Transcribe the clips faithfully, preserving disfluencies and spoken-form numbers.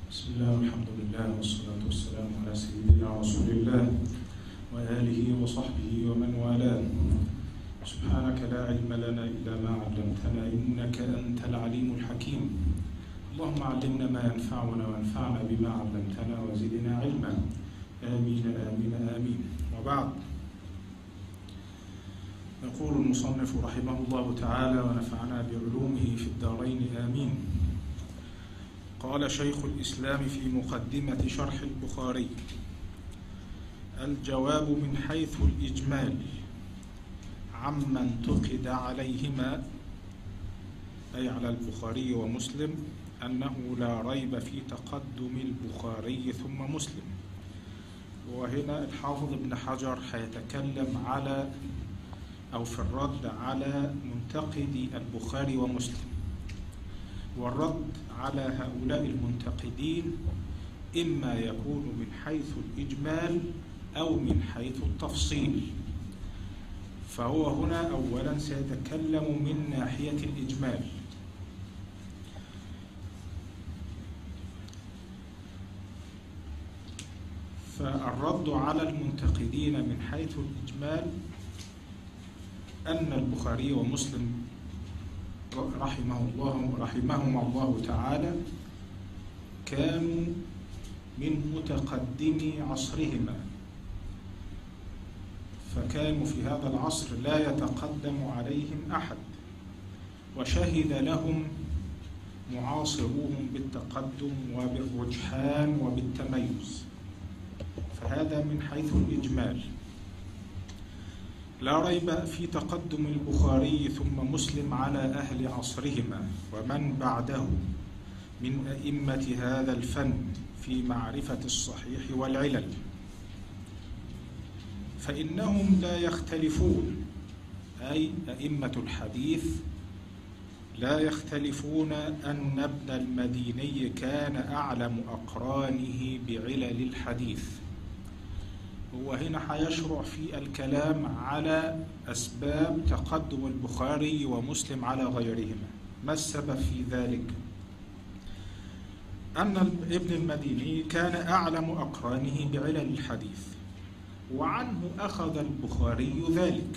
بسم الله والحمد لله والصلاة والسلام على سيدنا رسول الله وآله وصحبه ومن والاه. سبحانك لا علم لنا إلا ما علمتنا إنك أنت العليم الحكيم. اللهم علمنا ما ينفعنا وانفعنا بما علمتنا وزدنا علما. آمين آمين آمين. وبعد، يقول المصنف رحمه الله تعالى ونفعنا بعلومه في الدارين آمين. قال شيخ الإسلام في مقدمة شرح البخاري: الجواب من حيث الإجمال عمن انتقد عليهما، أي على البخاري ومسلم، أنه لا ريب في تقدم البخاري ثم مسلم. وهنا الحافظ ابن حجر هيتكلم على أو في الرد على منتقدي البخاري ومسلم. والرد على هؤلاء المنتقدين إما يكون من حيث الإجمال أو من حيث التفصيل. فهو هنا أولا سيتكلم من ناحية الإجمال. فالرد على المنتقدين من حيث الإجمال أن البخاري ومسلم رحمه الله رحمهما الله تعالى كانوا من متقدمي عصرهما، فكانوا في هذا العصر لا يتقدم عليهم أحد، وشهد لهم معاصروهم بالتقدم وبالرجحان وبالتميز. فهذا من حيث الإجمال. لا ريب في تقدم البخاري ثم مسلم على أهل عصرهما ومن بعده من أئمة هذا الفن في معرفة الصحيح والعلل، فإنهم لا يختلفون، أي أئمة الحديث لا يختلفون أن ابن المديني كان أعلم أقرانه بعلل الحديث. هو هنا هيشرع في الكلام على أسباب تقدم البخاري ومسلم على غيرهما. ما السبب في ذلك؟ أن ابن المديني كان أعلم أقرانه بعلل الحديث، وعنه أخذ البخاري ذلك.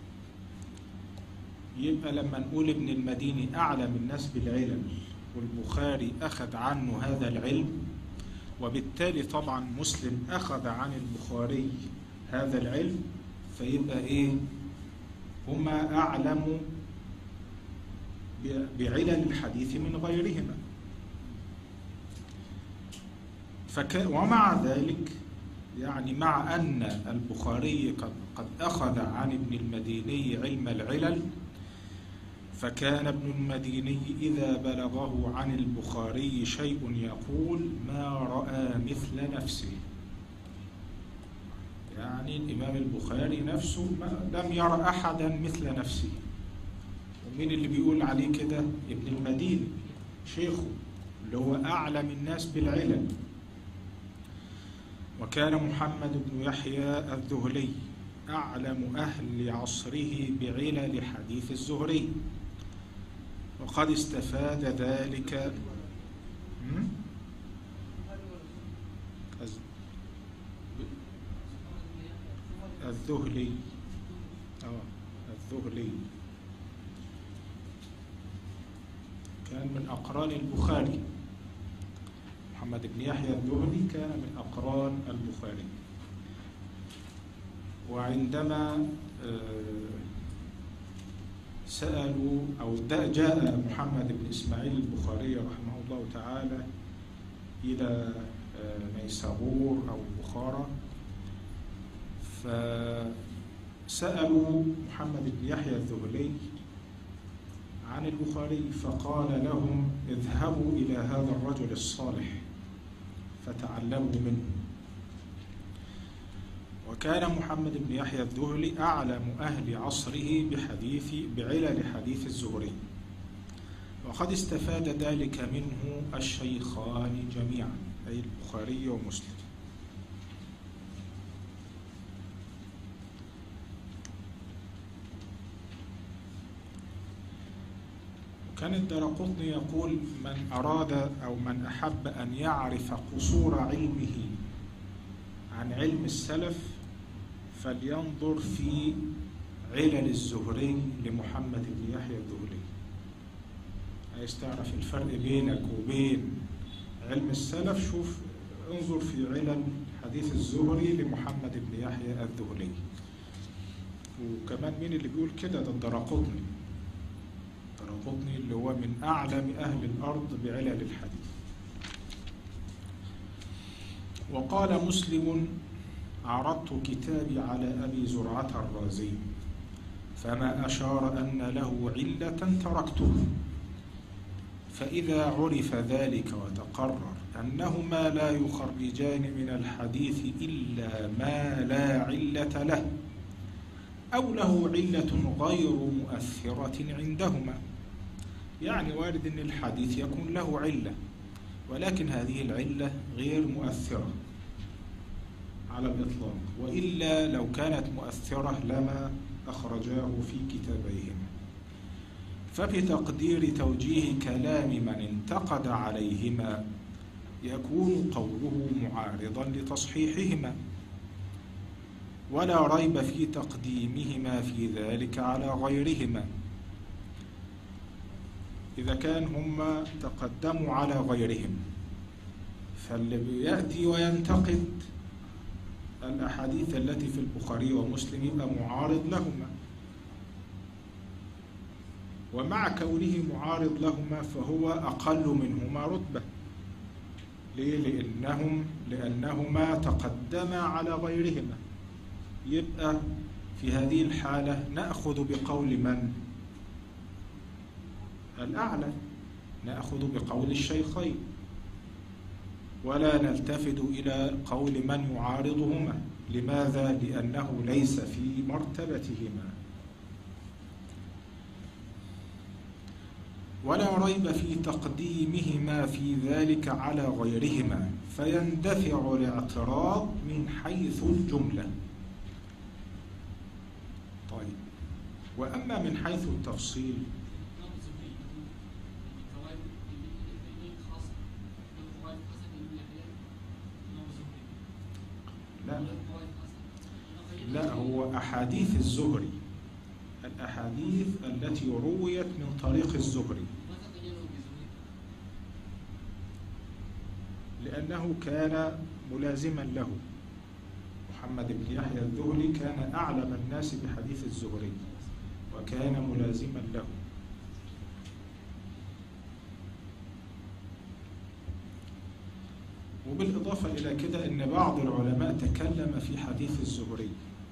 يبقى لما نقول ابن المديني أعلم الناس بالعلل والبخاري أخذ عنه هذا العلم، وبالتالي طبعا مسلم أخذ عن البخاري هذا العلم، فيبقى إيه؟ هما أعلم بعلل الحديث من غيرهما. فك ومع ذلك يعني مع أن البخاري قد, قد أخذ عن ابن المديني علم العلل، فكان ابن المديني إذا بلغه عن البخاري شيء يقول ما رأى مثل نفسه. يعني الإمام البخاري نفسه لم يرى أحدا مثل نفسه. ومين اللي بيقول عليه كده؟ ابن المديني شيخه اللي هو أعلم الناس بالعلل. وكان محمد بن يحيى الذهلي أعلم أهل عصره بعلل حديث الزهري، وقد استفاد ذلك الذهلي آه الذهلي كان من أقران البخاري. محمد بن يحيى الذهلي كان من أقران البخاري. وعندما سألوا أو جاء محمد بن إسماعيل البخاري رحمه الله تعالى إلى نيسابور أو بخارى، فسألوا محمد بن يحيى الذهلي عن البخاري، فقال لهم اذهبوا إلى هذا الرجل الصالح فتعلموا منه. وكان محمد بن يحيى الذهلي أعلم أهل عصره بحديث بعلل حديث الزهري، وقد استفاد ذلك منه الشيخان جميعا، أي البخاري ومسلم. كان الدارقطني يقول: من أراد أو من أحب أن يعرف قصور علمه عن علم السلف فلينظر في علل الزهري لمحمد بن يحيى الذهلي. عايز تعرف الفرق بينك وبين علم السلف، شوف انظر في علل حديث الزهري لمحمد بن يحيى الذهلي. وكمان مين اللي بيقول كده؟ ده الدارقطني. الدارقطني اللي هو من أعلم أهل الأرض بعلل الحديث. وقال مسلم: عرضت كتابي على أبي زرعة الرازي فما أشار أن له علة تركته، فإذا عرف ذلك وتقرر أنهما لا يخرجان من الحديث إلا ما لا علة له أو له علة غير مؤثرة عندهما. يعني وارد أن الحديث يكون له علة، ولكن هذه العلة غير مؤثرة على الإطلاق، وإلا لو كانت مؤثرة لما أخرجاه في كتابيهما. فبتقدير توجيه كلام من انتقد عليهما يكون قوله معارضا لتصحيحهما، ولا ريب في تقديمهما في ذلك على غيرهما. إذا كان هم تقدموا على غيرهم، فاللي بيأتي وينتقد الأحاديث التي في البخاري ومسلم يبقى معارض لهما، ومع كونه معارض لهما فهو أقل منهما رتبة. ليه؟ لأنهم لأنهما تقدما على غيرهما. يبقى في هذه الحالة نأخذ بقول من؟ الأعلى، نأخذ بقول الشيخين، ولا نلتفت إلى قول من يعارضهما. لماذا؟ لأنه ليس في مرتبتهما. ولا ريب في تقديمهما في ذلك على غيرهما، فيندفع الاعتراض من حيث الجملة. طيب، وأما من حيث التفصيل لا لا هو أحاديث الزهري، الأحاديث التي رويت من طريق الزهري، لأنه كان ملازما له. محمد بن يحيى الذهلي كان أعلم الناس بحديث الزهري وكان ملازما له. وبالإضافة إلى كده أن بعض العلماء تكلم في حديث الزهري،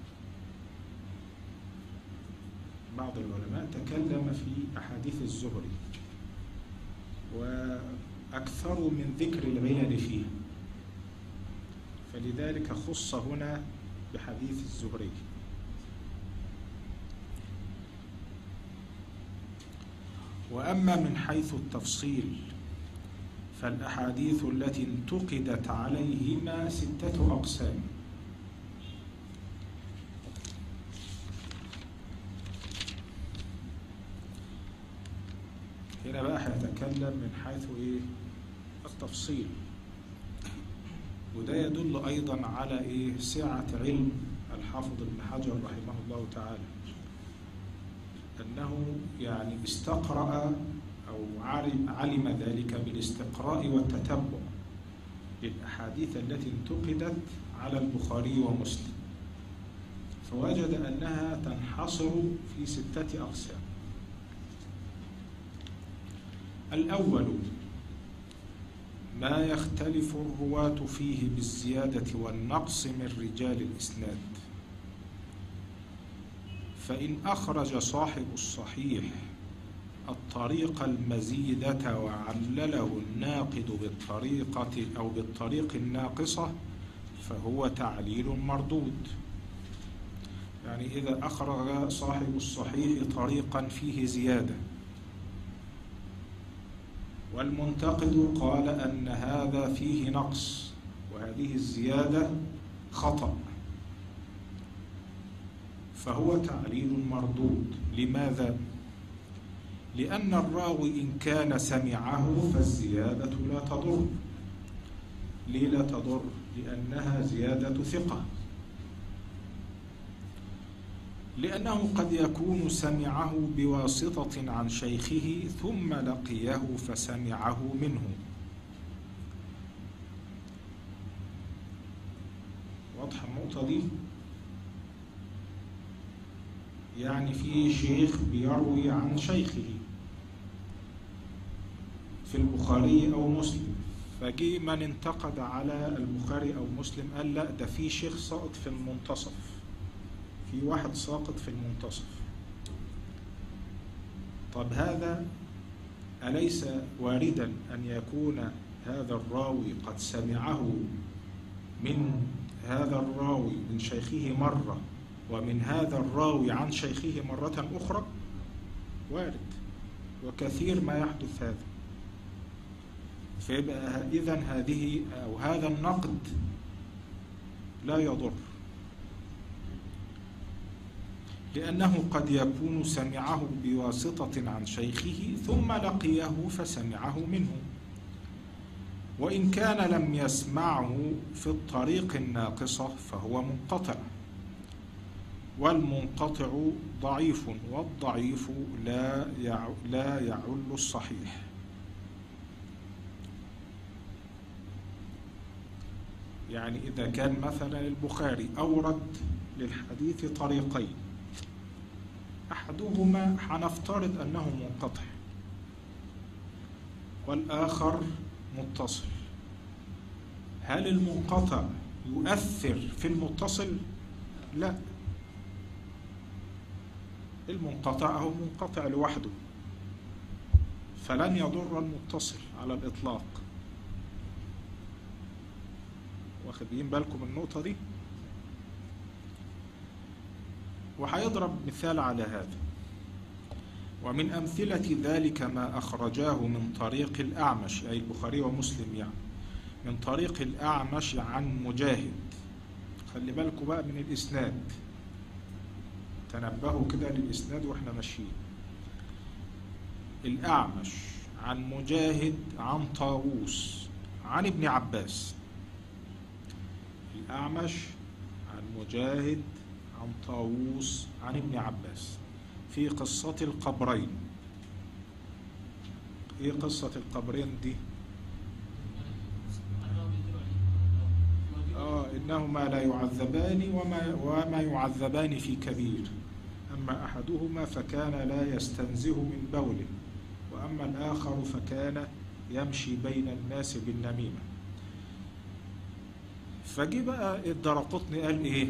بعض العلماء تكلم في أحاديث الزهري وأكثر من ذكر العلل فيها، فلذلك خص هنا بحديث الزهري. وأما من حيث التفصيل فالأحاديث التي انتقدت عليهما ستة أقسام. هنا بقى هيتكلم من حيث إيه؟ التفصيل، وده يدل أيضا على إيه؟ سعة علم الحافظ ابن حجر رحمه الله تعالى، أنه يعني استقرأ أو علم ذلك بالاستقراء والتتبع للأحاديث التي انتقدت على البخاري ومسلم، فوجد أنها تنحصر في ستة أقسام. الأول ما يختلف الرواة فيه بالزيادة والنقص من رجال الإسناد، فإن أخرج صاحب الصحيح الطريق المزيدة وعلله الناقد بالطريقة أو بالطريق الناقصة فهو تعليل مردود. يعني إذا أخرج صاحب الصحيح طريقا فيه زيادة والمنتقد قال أن هذا فيه نقص وهذه الزيادة خطأ، فهو تعليل مردود. لماذا؟ لأن الراوي إن كان سمعه فالزيادة لا تضر. ليه لا تضر؟ لأنها زيادة ثقة، لأنه قد يكون سمعه بواسطة عن شيخه ثم لقيه فسمعه منه. واضحة النقطة دي؟ يعني في شيخ بيروي عن شيخه في البخاري أو مسلم، فجي من انتقد على البخاري أو مسلم قال لا ده في شيخ ساقط في المنتصف، في واحد ساقط في المنتصف. طب هذا أليس واردا أن يكون هذا الراوي قد سمعه من هذا الراوي من شيخه مرة ومن هذا الراوي عن شيخه مرة أخرى؟ وارد، وكثير ما يحدث هذا. فيبقى إذن هذه أو هذا النقد لا يضر، لأنه قد يكون سمعه بواسطة عن شيخه ثم لقيه فسمعه منه، وإن كان لم يسمعه في الطريق الناقصة فهو منقطع، والمنقطع ضعيف، والضعيف لا لا يعل الصحيح. يعني إذا كان مثلا البخاري أورد للحديث طريقين، أحدهما هنفترض أنه منقطع والآخر متصل، هل المنقطع يؤثر في المتصل؟ لا، المنقطع هو منقطع لوحده فلن يضر المتصل على الإطلاق. واخدين بالكم النقطة دي؟ وهيضرب مثال على هذا، ومن أمثلة ذلك ما أخرجاه من طريق الأعمش، أي البخاري ومسلم، يعني من طريق الأعمش عن مجاهد. خلي بالكم بقى من الإسناد، تنبهوا كده للإسناد وإحنا ماشيين. الأعمش عن مجاهد عن طاووس عن ابن عباس. الأعمش عن مجاهد عن طاووس عن ابن عباس في قصة القبرين. ايه قصة القبرين دي؟ آه إنهما لا يعذبان وما, وما يعذبان في كبير، أما أحدهما فكان لا يستنزه من بوله، وأما الآخر فكان يمشي بين الناس بالنميمة. فجي بقى الدرقطني قال إيه؟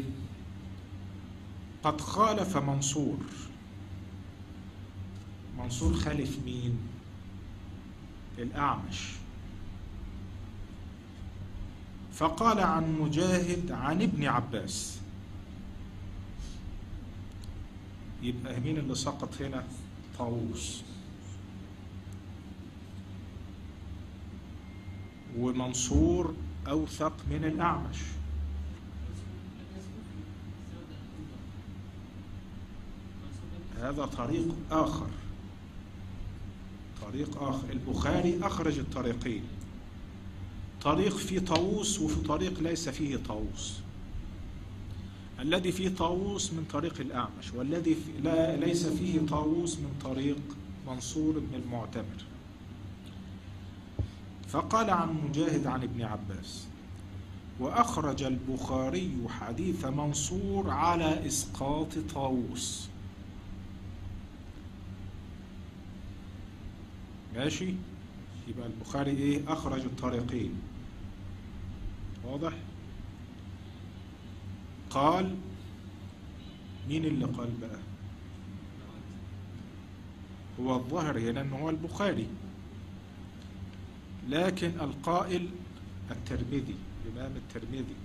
قد خالف منصور. منصور خالف مين؟ الأعمش. فقال عن مجاهد عن ابن عباس. يبقى مين اللي سقط هنا؟ طاووس. ومنصور أوثق من الأعمش. هذا طريق آخر، طريق آخر. البخاري أخرج الطريقين، طريق فيه طاووس وفي طريق ليس فيه طاووس. الذي فيه طاووس من طريق الأعمش، والذي في لا ليس فيه طاووس من طريق منصور بن المعتمر. فقال عن مجاهد عن ابن عباس. وأخرج البخاري حديث منصور على إسقاط طاووس. ماشي؟ يبقى البخاري ايه؟ أخرج الطريقين. واضح؟ قال مين اللي قال بقى؟ هو الظاهر هنا انه هو البخاري، لكن القائل الترمذي، الإمام الترمذي.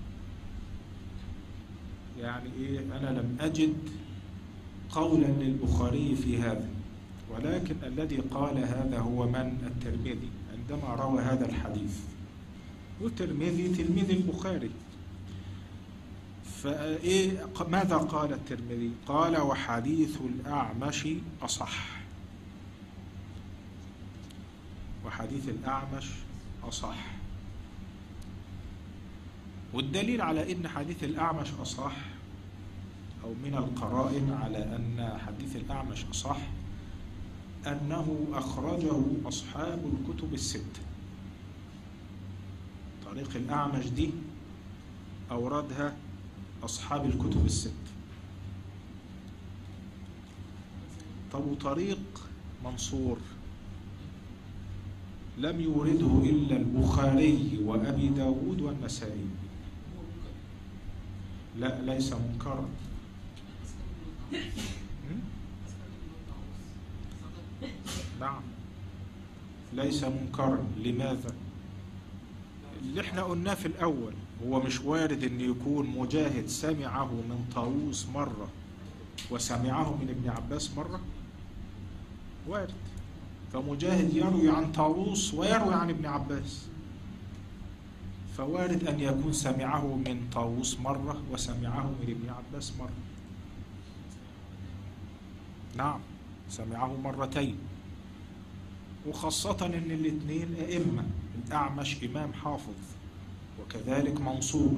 يعني ايه؟ أنا لم أجد قولا للبخاري في هذا، ولكن الذي قال هذا هو من؟ الترمذي، عندما روى هذا الحديث. والترمذي تلميذ البخاري. فإيه ماذا قال الترمذي؟ قال وحديث الأعمش أصح. وحديث الأعمش أصح. والدليل على أن حديث الأعمش أصح، أو من القرائن على أن حديث الأعمش أصح، أنه أخرجه أصحاب الكتب الستة. طريق الأعمش دي أوردها أصحاب الكتب الستة. طب وطريق منصور لم يورده إلا البخاري وأبي داود والنسائي. لا، ليس منكرا. نعم، ليس منكرا. لماذا؟ اللي احنا قلناه في الأول، هو مش وارد أن يكون مجاهد سمعه من طاووس مرة وسمعه من ابن عباس مرة؟ وارد. فمجاهد يروي عن طاووس ويروي عن ابن عباس، فوارد أن يكون سمعه من طاووس مرة وسمعه من ابن عباس مرة. نعم، سمعه مرتين، وخاصة أن الاثنين أئمة. الأعمش إمام حافظ، وكذلك منصور.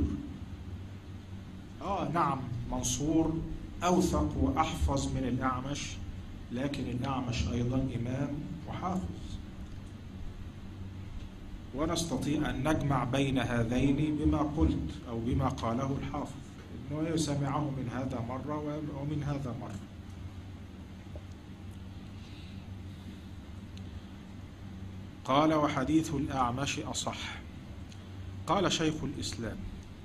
آه نعم، منصور أوثق وأحفظ من الأعمش، لكن الأعمش أيضا إمام وحافظ. ونستطيع أن نجمع بين هذين بما قلت أو بما قاله الحافظ، أنه يسمعه من هذا مرة ومن هذا مرة. قال: وحديث الأعمش أصح. قال شيخ الإسلام: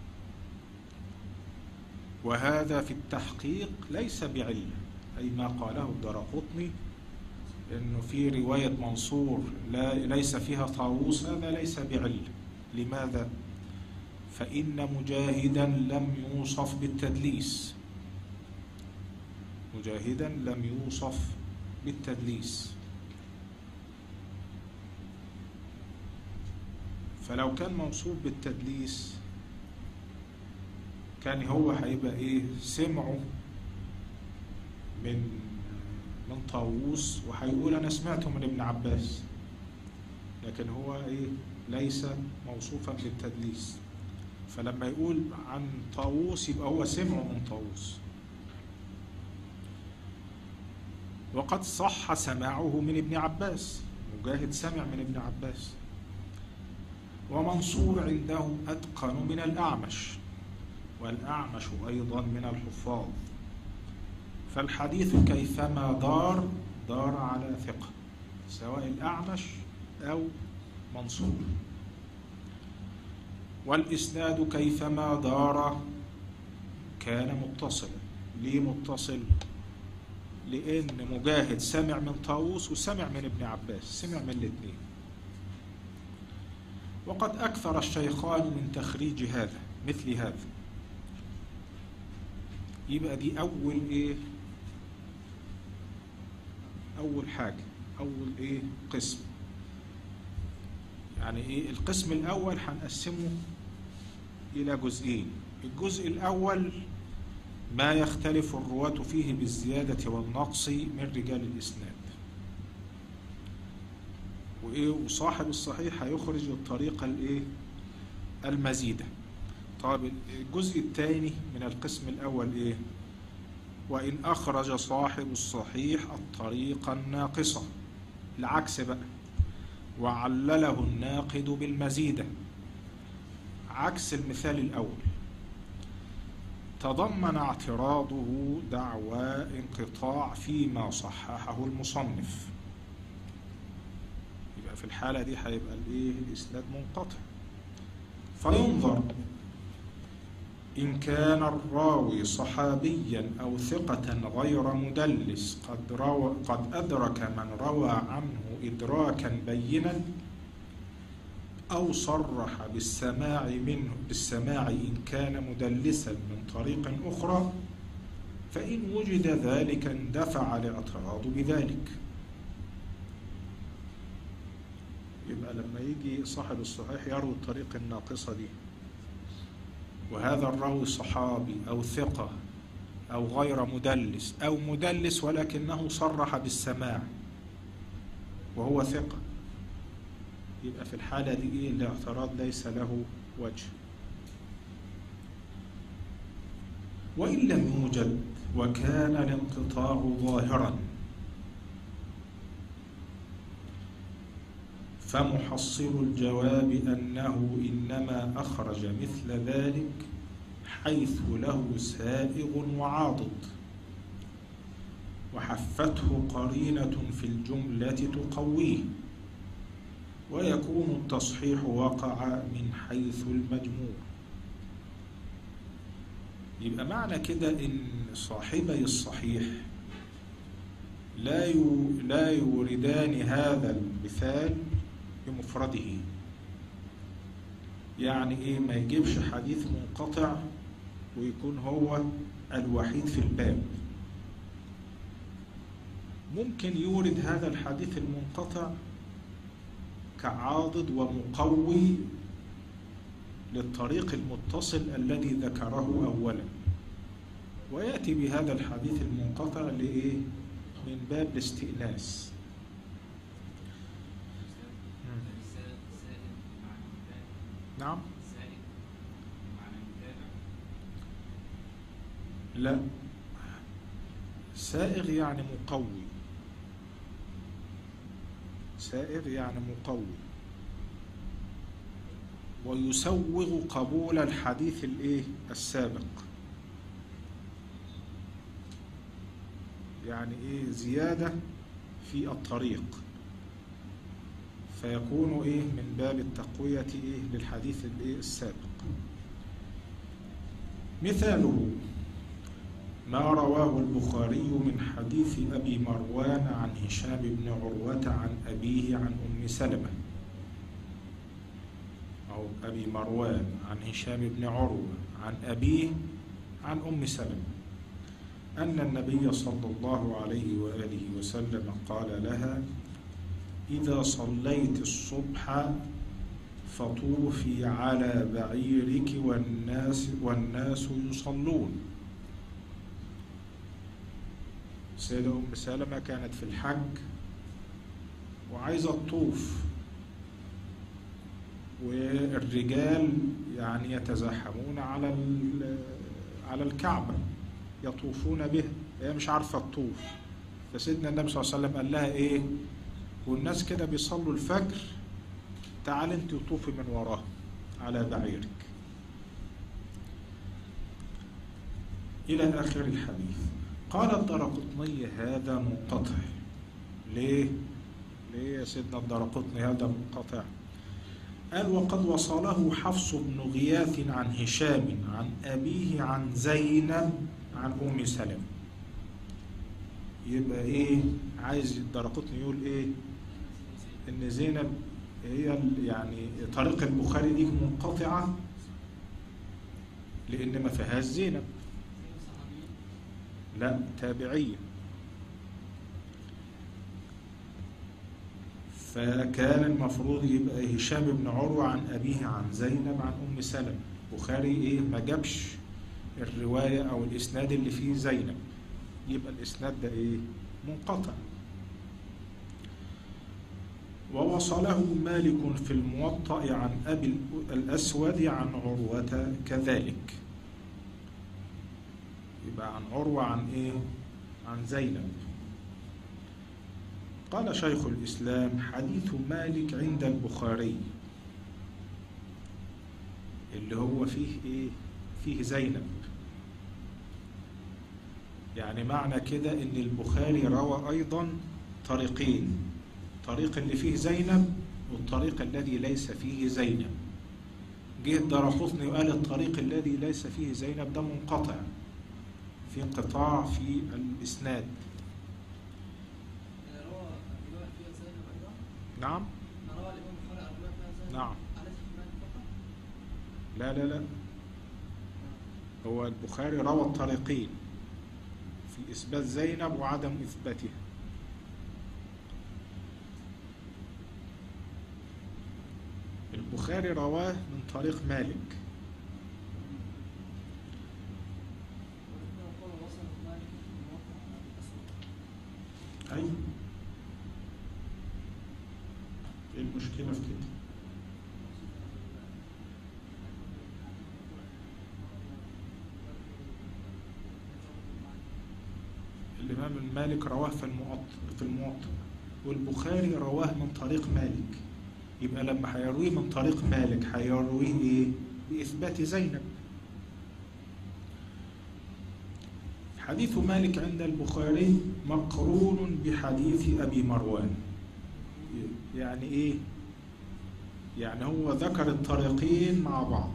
وهذا في التحقيق ليس بعلة، أي ما قاله الدارقطني إنه في رواية منصور لا ليس فيها طاووس، هذا ليس بعلة. لماذا؟ فإن مجاهدا لم يوصف بالتدليس. مجاهدا لم يوصف بالتدليس، فلو كان موصوف بالتدليس كان هو هيبقى ايه؟ سمعه من من طاووس وهيقول انا سمعته من ابن عباس، لكن هو ايه؟ ليس موصوفا بالتدليس، فلما يقول عن طاووس يبقى هو سمعه من طاووس. وقد صح سماعه من ابن عباس، مجاهد سمع من ابن عباس. ومنصور عنده أتقن من الأعمش، والأعمش أيضا من الحفاظ، فالحديث كيفما دار دار على ثقة، سواء الأعمش أو منصور. والإسناد كيفما دار كان متصلا. ليه متصل؟ لأن مجاهد سمع من طاووس وسمع من ابن عباس، سمع من الاثنين. وقد أكثر الشيخان من تخريج هذا مثل هذا. يبقى دي أول إيه؟ أول حاجة، أول إيه؟ قسم. يعني إيه؟ القسم الأول هنقسمه إلى جزئين. الجزء الأول ما يختلف الرواة فيه بالزيادة والنقص من رجال الإسناد، وإيه؟ وصاحب الصحيح هيخرج الطريقة الإيه؟ المزيدة. طيب الجزء الثاني من القسم الأول إيه؟ وإن أخرج صاحب الصحيح الطريقة الناقصة، العكس بقى، وعلله الناقد بالمزيدة، عكس المثال الأول، تضمن اعتراضه دعوى انقطاع فيما صححه المصنف. يبقى في الحالة دي هيبقى الايه؟ الإسناد منقطع. فينظر إن كان الراوي صحابيا أو ثقة غير مدلس قد, روى قد أدرك من روى عنه إدراكا بينا، أو صرح بالسماع منه بالسماع إن كان مدلسا من طريق أخرى، فإن وجد ذلك اندفع الاعتراض بذلك. يبقى لما يجي صاحب الصحيح يروي الطريق الناقصة دي، وهذا الراوي صحابي أو ثقة أو غير مدلس أو مدلس ولكنه صرح بالسماع وهو ثقة، يبقى في الحالة دي إيه؟ الاعتراض ليس له وجه. وإن لم يوجد وكان الانقطاع ظاهرا فمحصل الجواب أنه إنما أخرج مثل ذلك حيث له سائغ وعاضد وحفته قرينة في الجملة تقويه، ويكون التصحيح وقع من حيث المجموع. يبقى معنى كده إن صاحبي الصحيح لا لا يوردان هذا المثال بمفرده. يعني إيه؟ ما يجيبش حديث منقطع ويكون هو الوحيد في الباب. ممكن يورد هذا الحديث المنقطع كعاضد ومقوي للطريق المتصل الذي ذكره أولا، ويأتي بهذا الحديث المنقطع لإيه؟ من باب الاستئناس. نعم. لا، سائغ يعني مقوي، سائغ يعني مقوي ويسوغ قبول الحديث الايه السابق. يعني ايه؟ زيادة في الطريق، فيكون ايه؟ من باب التقوية ايه للحديث الايه السابق. مثاله ما رواه البخاري من حديث أبي مروان عن هشام بن عروة عن أبيه عن أم سلمة، أو أبي مروان عن هشام بن عروة عن أبيه عن أم سلمة، أن النبي صلى الله عليه وآله وسلم قال لها: إذا صليت الصبح فطوفي على بعيرك والناس والناس يصلون. سيدة أم سلمة كانت في الحج وعايزة تطوف، والرجال يعني يتزاحمون على على الكعبة يطوفون بها، هي مش عارفة تطوف. فسيدنا النبي صلى الله عليه وسلم قال لها إيه؟ والناس كده بيصلوا الفجر، تعال انت وطوفي من وراه على بعيرك، إلى آخر الحديث. قال الدارقطني: هذا منقطع. ليه؟ ليه يا سيدنا الدارقطني هذا منقطع؟ قال: وقد وصله حفص بن غياث عن هشام عن أبيه عن زينب عن أم سلمة. يبقى إيه؟ عايز الدارقطني يقول إيه؟ إن زينب هي يعني طريق البخاري دي منقطعة لأن ما فيهاش زينب. لا، تابعية. فكان المفروض يبقى هشام بن عروة عن أبيه عن زينب عن أم سلمة. بخاري إيه؟ ما جابش الرواية أو الإسناد اللي فيه زينب، يبقى الإسناد ده إيه؟ منقطع. ووصله مالك في الموطأ عن أبي الأسود عن عروة كذلك. يبقى عن عروة عن إيه؟ عن زينب. قال شيخ الإسلام: حديث مالك عند البخاري اللي هو فيه إيه؟ فيه زينب. يعني معنى كده إن البخاري روى أيضا طريقين، الطريق اللي فيه زينب والطريق الذي ليس فيه زينب. جه الدارقطني وقال الطريق الذي ليس فيه زينب ده منقطع، في انقطاع في الإسناد. نعم. نعم. لا لا لا، هو البخاري روى الطريقين في إثبات زينب وعدم إثباتها. البخاري رواه من طريق مالك. أي، إيه المشكلة في كده؟ الإمام مالك رواه في الموطأ في الموطأ والبخاري رواه من طريق مالك، يبقى لما هيرويه من طريق مالك هيرويه إيه؟ بإثبات زينب. حديث مالك عند البخاري مقرون بحديث أبي مروان. يعني إيه؟ يعني هو ذكر الطريقين مع بعض،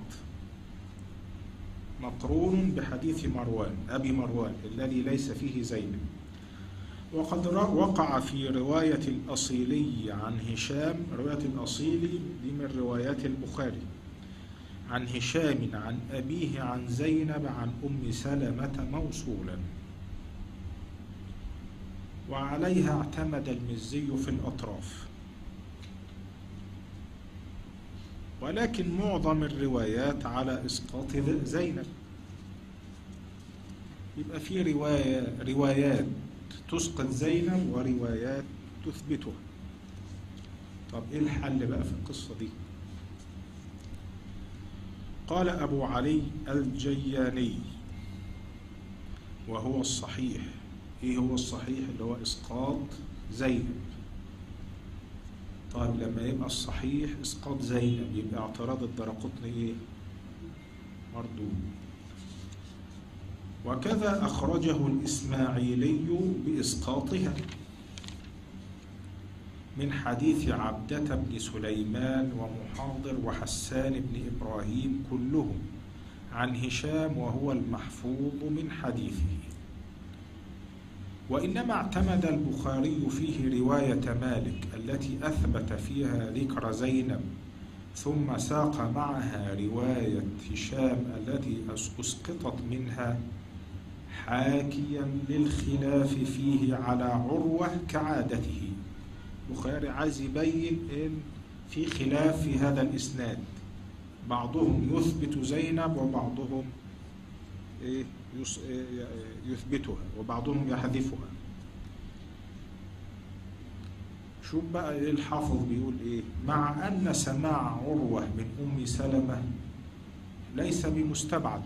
مقرون بحديث مروان أبي مروان الذي ليس فيه زينب. وقد وقع في رواية الأصيلي عن هشام، رواية الأصيلي دي من روايات البخاري، عن هشام عن أبيه عن زينب عن أم سلمة موصولا، وعليها اعتمد المزي في الأطراف. ولكن معظم الروايات على إسقاط زينب، يبقى في رواية روايات تسقط زينب وروايات تثبتها. طب إيه الحل بقى في القصة دي؟ قال أبو علي الجياني وهو الصحيح. إيه هو الصحيح؟ اللي هو إسقاط زينب. طيب لما يبقى الصحيح إسقاط زينب يبقى اعتراض الدرقطني إيه؟ مردود. وكذا أخرجه الإسماعيلي بإسقاطها من حديث عبدة بن سليمان ومحاضر وحسان بن إبراهيم كلهم عن هشام وهو المحفوظ من حديثه. وإنما اعتمد البخاري فيه رواية مالك التي أثبت فيها ذكر زينب، ثم ساق معها رواية هشام التي أسقطت منها، حاكيا للخلاف فيه على عروة كعادته. البخاري عايز يبين إن في خلاف في هذا الإسناد، بعضهم يثبت زينب وبعضهم يثبتها وبعضهم يحذفها. شوف بقى الحافظ بيقول إيه؟ مع أن سماع عروة من أم سلمة ليس بمستبعد.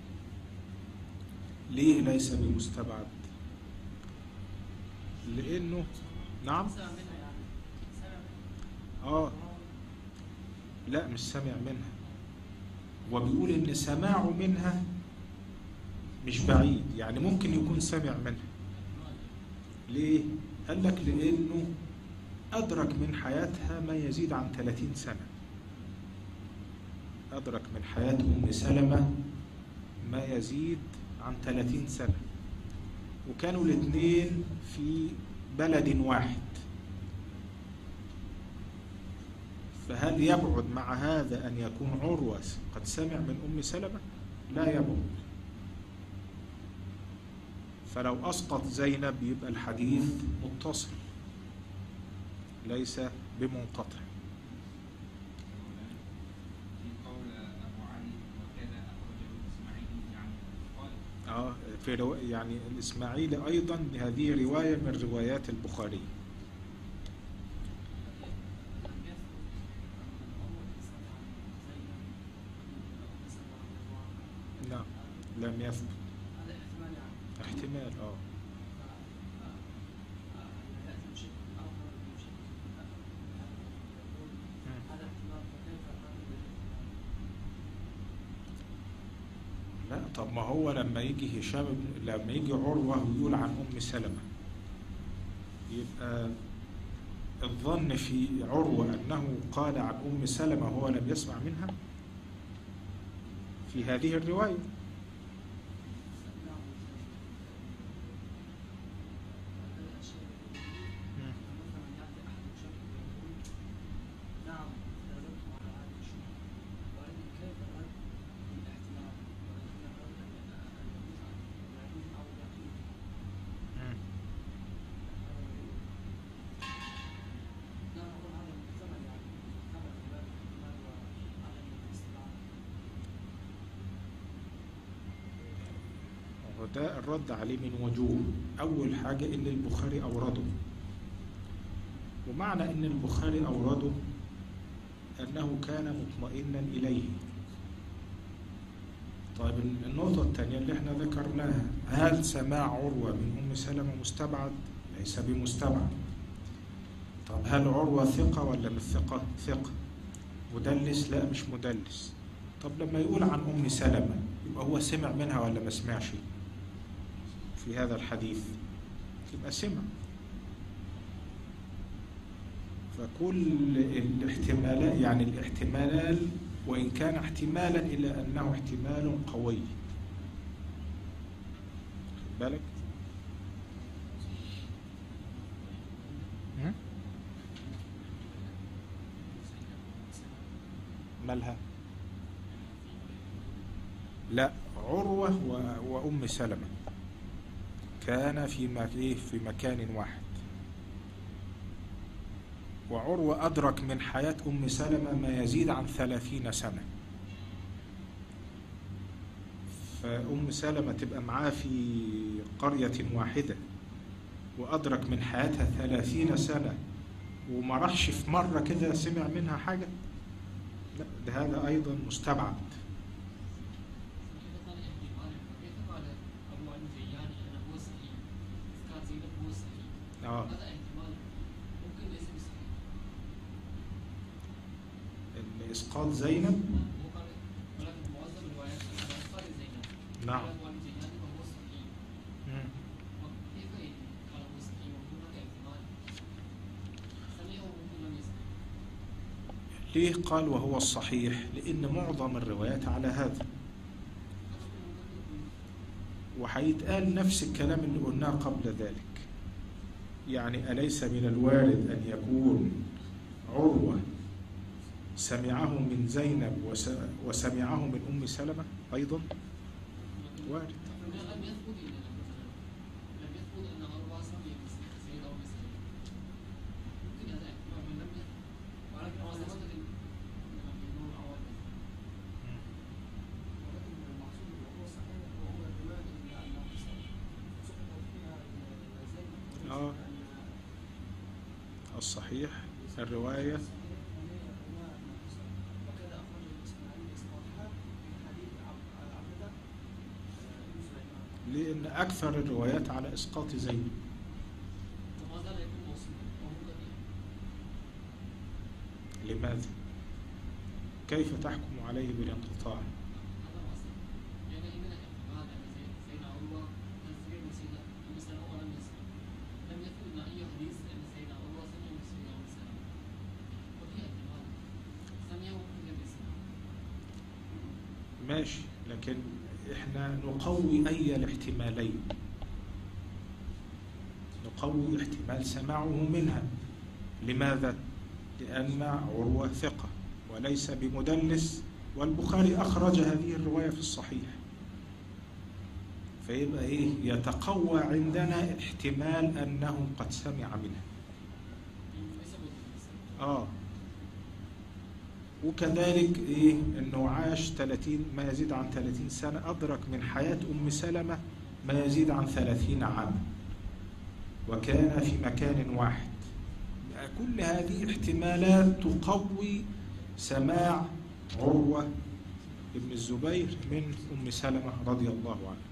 ليه ليس بمستبعد؟ لأنه نعم آه لا مش سمع منها، وبيقول إن سماعه منها مش بعيد، يعني ممكن يكون سمع منها. ليه؟ قال لك لأنه أدرك من حياتها ما يزيد عن ثلاثين سنة، أدرك من حياة أم سلمة ما يزيد عن ثلاثين سنة، وكانوا الاثنين في بلد واحد. فهل يبعد مع هذا أن يكون عروة قد سمع من أم سلمة؟ لا يبعد. فلو أسقط زينب يبقى الحديث متصل ليس بمنقطع. آه في رو... يعني الإسماعيلي أيضا هذه رواية من روايات البخاري. لا لم يثبت. احتمال اه لا. طب ما هو لما يجي هشام لما يجي عروة ويقول عن أم سلمة يبقى الظن في عروة أنه قال عن أم سلمة هو لم يسمع منها في هذه الرواية. وده الرد عليه من وجوه. أول حاجة إن البخاري أورده، ومعنى إن البخاري أورده أنه كان مطمئنا إليه. طيب النقطة الثانية اللي احنا ذكرناها، هل سماع عروة من أم سلمة مستبعد؟ ليس بمستبعد. طب هل عروة ثقة ولا مش ثقة؟ ثقة. مدلس؟ لا مش مدلس. طب لما يقول عن أم سلمة يبقى هو سمع منها ولا ما سمعش في هذا الحديث؟ يبقى سمع. فكل الاحتمالات، يعني الاحتمال وإن كان احتمالا إلا أنه احتمال قوي. خد بالك؟ مالها؟ لا، عروة وأم سلمة كان في في مكان واحد، وعروة أدرك من حياة أم سلمة ما يزيد عن ثلاثين سنة. فأم سلمة تبقى معاه في قرية واحدة وأدرك من حياتها ثلاثين سنة وما راحش في مرة كده سمع منها حاجة؟ لا، ده هذا أيضا مستبعد. آه. إن إسقاط زينب. نعم. ليه قال وهو الصحيح؟ لأن معظم الروايات على هذا، وهيتقال نفس الكلام اللي قلناه قبل ذلك. يعني أليس من الوارد أن يكون عروة سمعه من زينب وسمعه من أم سلمة أيضا؟ وارد. آه. الصحيح الرواية لأن أكثر الروايات على إسقاط زينب. لماذا؟ كيف تحكم عليه بالانقطاع؟ ماشي، لكن احنا نقوي أي الاحتمالين. نقوي احتمال سماعه منها. لماذا؟ لأن عروة ثقة وليس بمدلس، والبخاري أخرج هذه الرواية في الصحيح، فيبقى إيه؟ يتقوى عندنا احتمال أنه قد سمع منها. آه وكذلك إيه؟ أنه عاش ثلاثين ما يزيد عن ثلاثين سنة، أدرك من حياة أم سلمة ما يزيد عن ثلاثين عاما، وكان في مكان واحد. كل هذه احتمالات تقوي سماع عروة ابن الزبير من أم سلمة رضي الله عنها.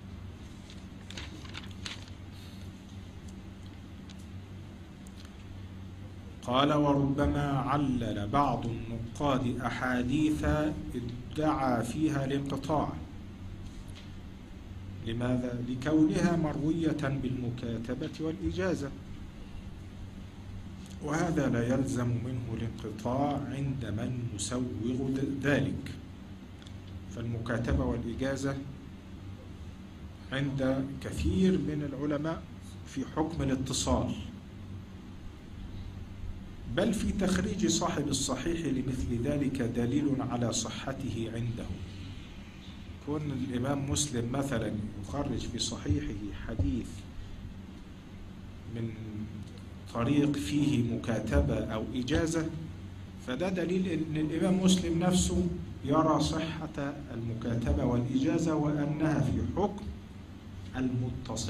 قال وربما علل بعض النقاد أحاديث ادعى فيها الانقطاع. لماذا؟ لكونها مروية بالمكاتبة والإجازة، وهذا لا يلزم منه الانقطاع عند من يسوغ ذلك. فالمكاتبة والإجازة عند كثير من العلماء في حكم الاتصال، بل في تخريج صاحب الصحيح لمثل ذلك دليل على صحته عنده. كون الإمام مسلم مثلا يخرج في صحيحه حديث من طريق فيه مكاتبة أو إجازة، فده دليل أن الإمام مسلم نفسه يرى صحة المكاتبة والإجازة وأنها في حكم المتصل.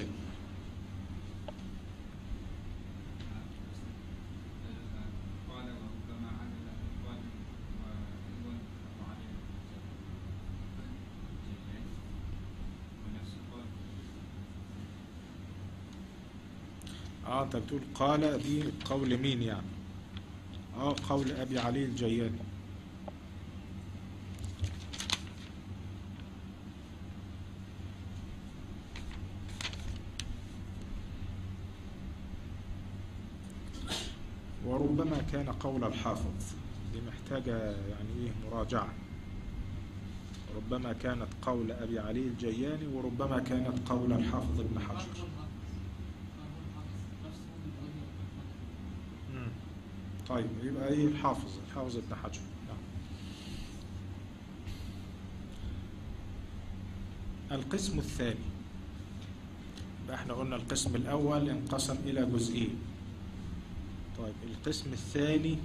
اه انت بتقول قال دي قول مين يعني؟ اه قول ابي علي الجياني. وربما كان قول الحافظ، دي محتاجة يعني ايه مراجعة. ربما كانت قول ابي علي الجياني وربما كانت قول الحافظ ابن حجر. مم. طيب يبقى ايه الحافظ الحافظ ابن حجر. نعم. القسم الثاني، يبقى احنا قلنا القسم الاول انقسم الى جزئين. طيب القسم الثاني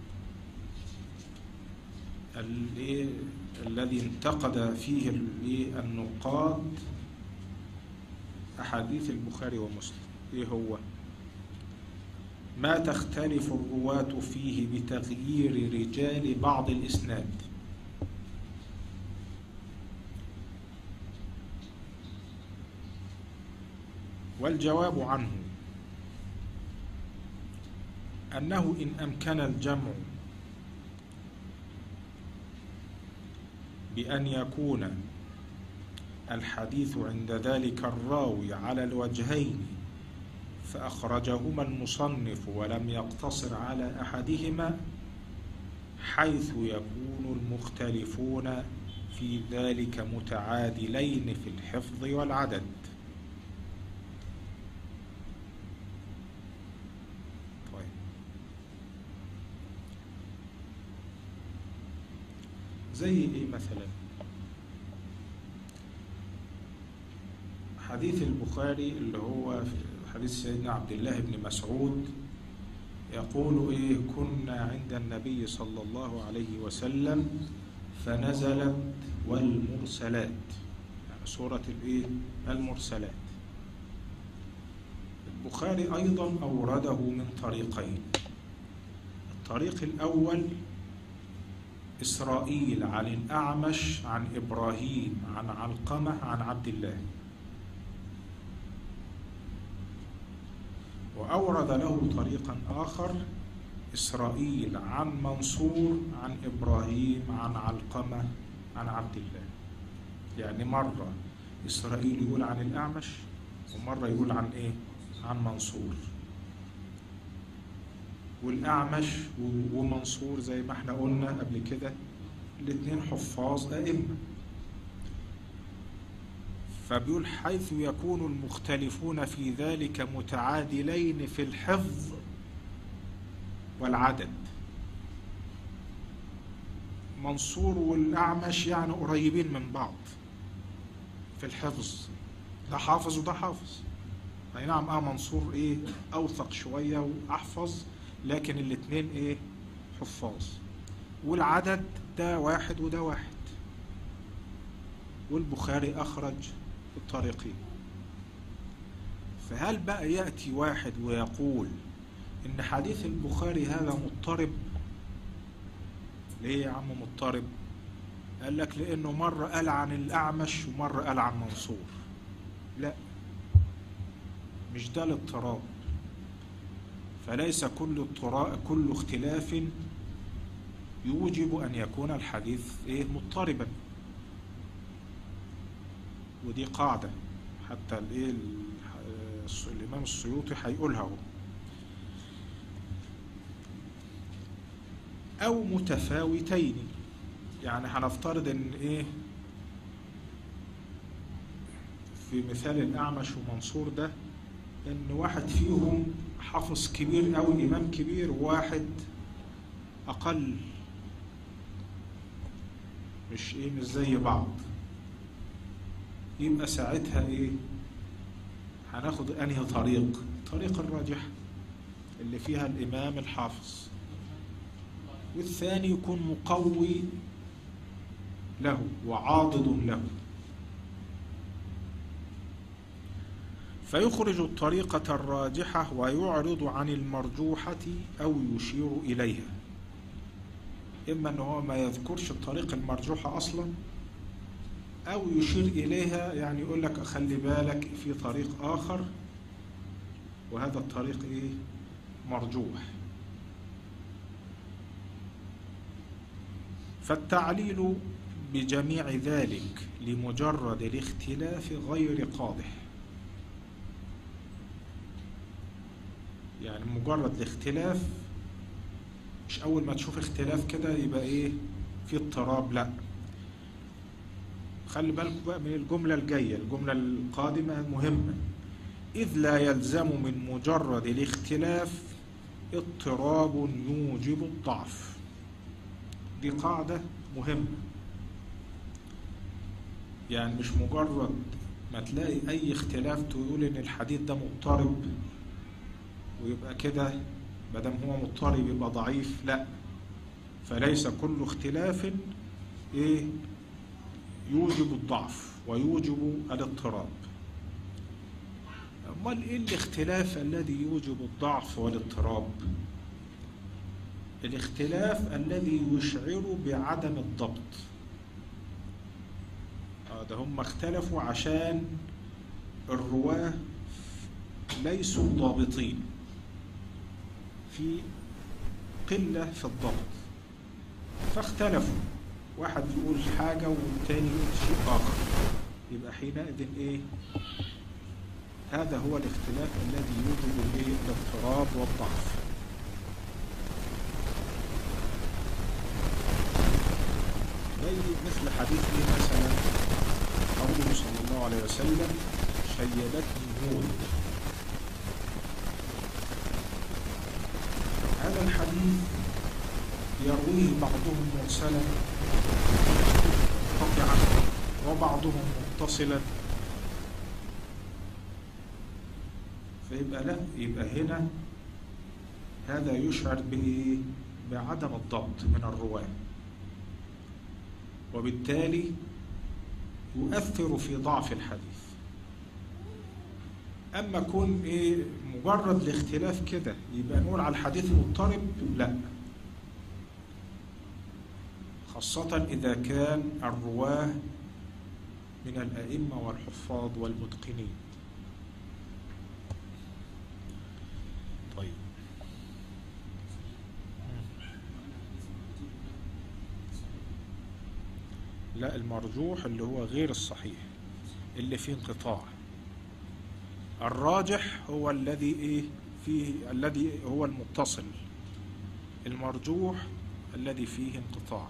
الذي انتقد فيه النقاد أحاديث البخاري ومسلم، إيه هو؟ ما تختلف الرواة فيه بتغيير رجال بعض الإسناد. والجواب عنه أنه إن أمكن الجمع بأن يكون الحديث عند ذلك الراوي على الوجهين فأخرجهما المصنف ولم يقتصر على أحدهما، حيث يكون المختلفون في ذلك متعادلين في الحفظ والعدد. طيب زي ايه مثلا؟ حديث البخاري اللي هو حديث سيدنا عبد الله بن مسعود يقول ايه: كنا عند النبي صلى الله عليه وسلم فنزلت والمرسلات، يعني سورة الايه المرسلات. البخاري ايضا اورده من طريقين. الطريق الاول إسرائيل عن الأعمش عن إبراهيم عن علقمة عن عبد الله، وأورد له طريقا آخر إسرائيل عن منصور عن إبراهيم عن علقمة عن عبد الله. يعني مرة إسرائيل يقول عن الأعمش ومرة يقول عن إيه؟ عن منصور. والأعمش ومنصور زي ما احنا قلنا قبل كده الاثنين حفاظ أئمة. فبيقول حيث يكون المختلفون في ذلك متعادلين في الحفظ والعدد. منصور والأعمش يعني قريبين من بعض في الحفظ، ده حافظ وده حافظ. أي نعم اه منصور ايه أوثق شوية وأحفظ، لكن الاثنين ايه حفاظ. والعدد ده واحد وده واحد. والبخاري أخرج الطريقين. فهل بقى يأتي واحد ويقول إن حديث البخاري هذا مضطرب؟ ليه يا عم مضطرب؟ قال لك لأنه مرة قال عن الأعمش ومرة قال عن منصور. لا، مش ده الاضطراب. فليس كل اضطراب كل اختلاف يوجب أن يكون الحديث إيه مضطربا. ودي قاعدة حتى الإيه الإمام السيوطي هيقولها هو. أو متفاوتين، يعني هنفترض إن إيه في مثال الأعمش ومنصور ده إن واحد فيهم حافظ كبير أو إمام كبير وواحد أقل، مش إيه مش زي بعض. يبقى ساعتها إيه هناخد أنهي طريق؟ طريق الراجح اللي فيها الإمام الحافظ، والثاني يكون مقوي له وعاضد له. فيخرج الطريقة الراجحة ويعرض عن المرجوحة أو يشير إليها. إما أنه ما يذكرش الطريق المرجوحة أصلا أو يشير إليها، يعني يقول لك خلي بالك في طريق آخر وهذا الطريق إيه؟ مرجوح. فالتعليل بجميع ذلك لمجرد الاختلاف غير قادح، يعني مجرد الاختلاف، مش أول ما تشوف اختلاف كده يبقى إيه في اضطراب، لا. خلي بالكم بقى من الجملة الجاية، الجملة القادمة مهمة. إذ لا يلزم من مجرد الاختلاف اضطراب يوجب الضعف. دي قاعدة مهمة، يعني مش مجرد ما تلاقي أي اختلاف تقول إن الحديث ده مضطرب ويبقى كده مادام هو مضطرب يبقى ضعيف، لا. فليس كل اختلاف إيه يوجب الضعف ويوجب الاضطراب. أمال إيه الاختلاف الذي يوجب الضعف والاضطراب؟ الاختلاف الذي يشعر بعدم الضبط. ده هم اختلفوا عشان الرواة ليسوا ضابطين، في قلة في الضبط، فاختلفوا، واحد يقول حاجة والتاني يقول شيء آخر، يبقى حينئذ إيه؟ هذا هو الاختلاف الذي يوجب الإيه؟ الاضطراب والضعف. زي مثل حديث إيه مثلا قوله صلى الله عليه وسلم شيبتني هود. هذا الحديث يرويه بعضهم مرسلا قطعا وبعضهم متصلا، فيبقى لا، يبقى هنا هذا يشعر به بعدم الضبط من الرواة، وبالتالي يؤثر في ضعف الحديث. أما كون إيه مجرد الاختلاف كده يبقى نقول على الحديث مضطرب، لا، خاصة إذا كان الرواة من الأئمة والحفاظ والمتقنين. طيب، لا، المرجوح اللي هو غير الصحيح اللي فيه انقطاع. الراجح هو الذي ايه فيه الذي هو المتصل، المرجوح الذي فيه انقطاع.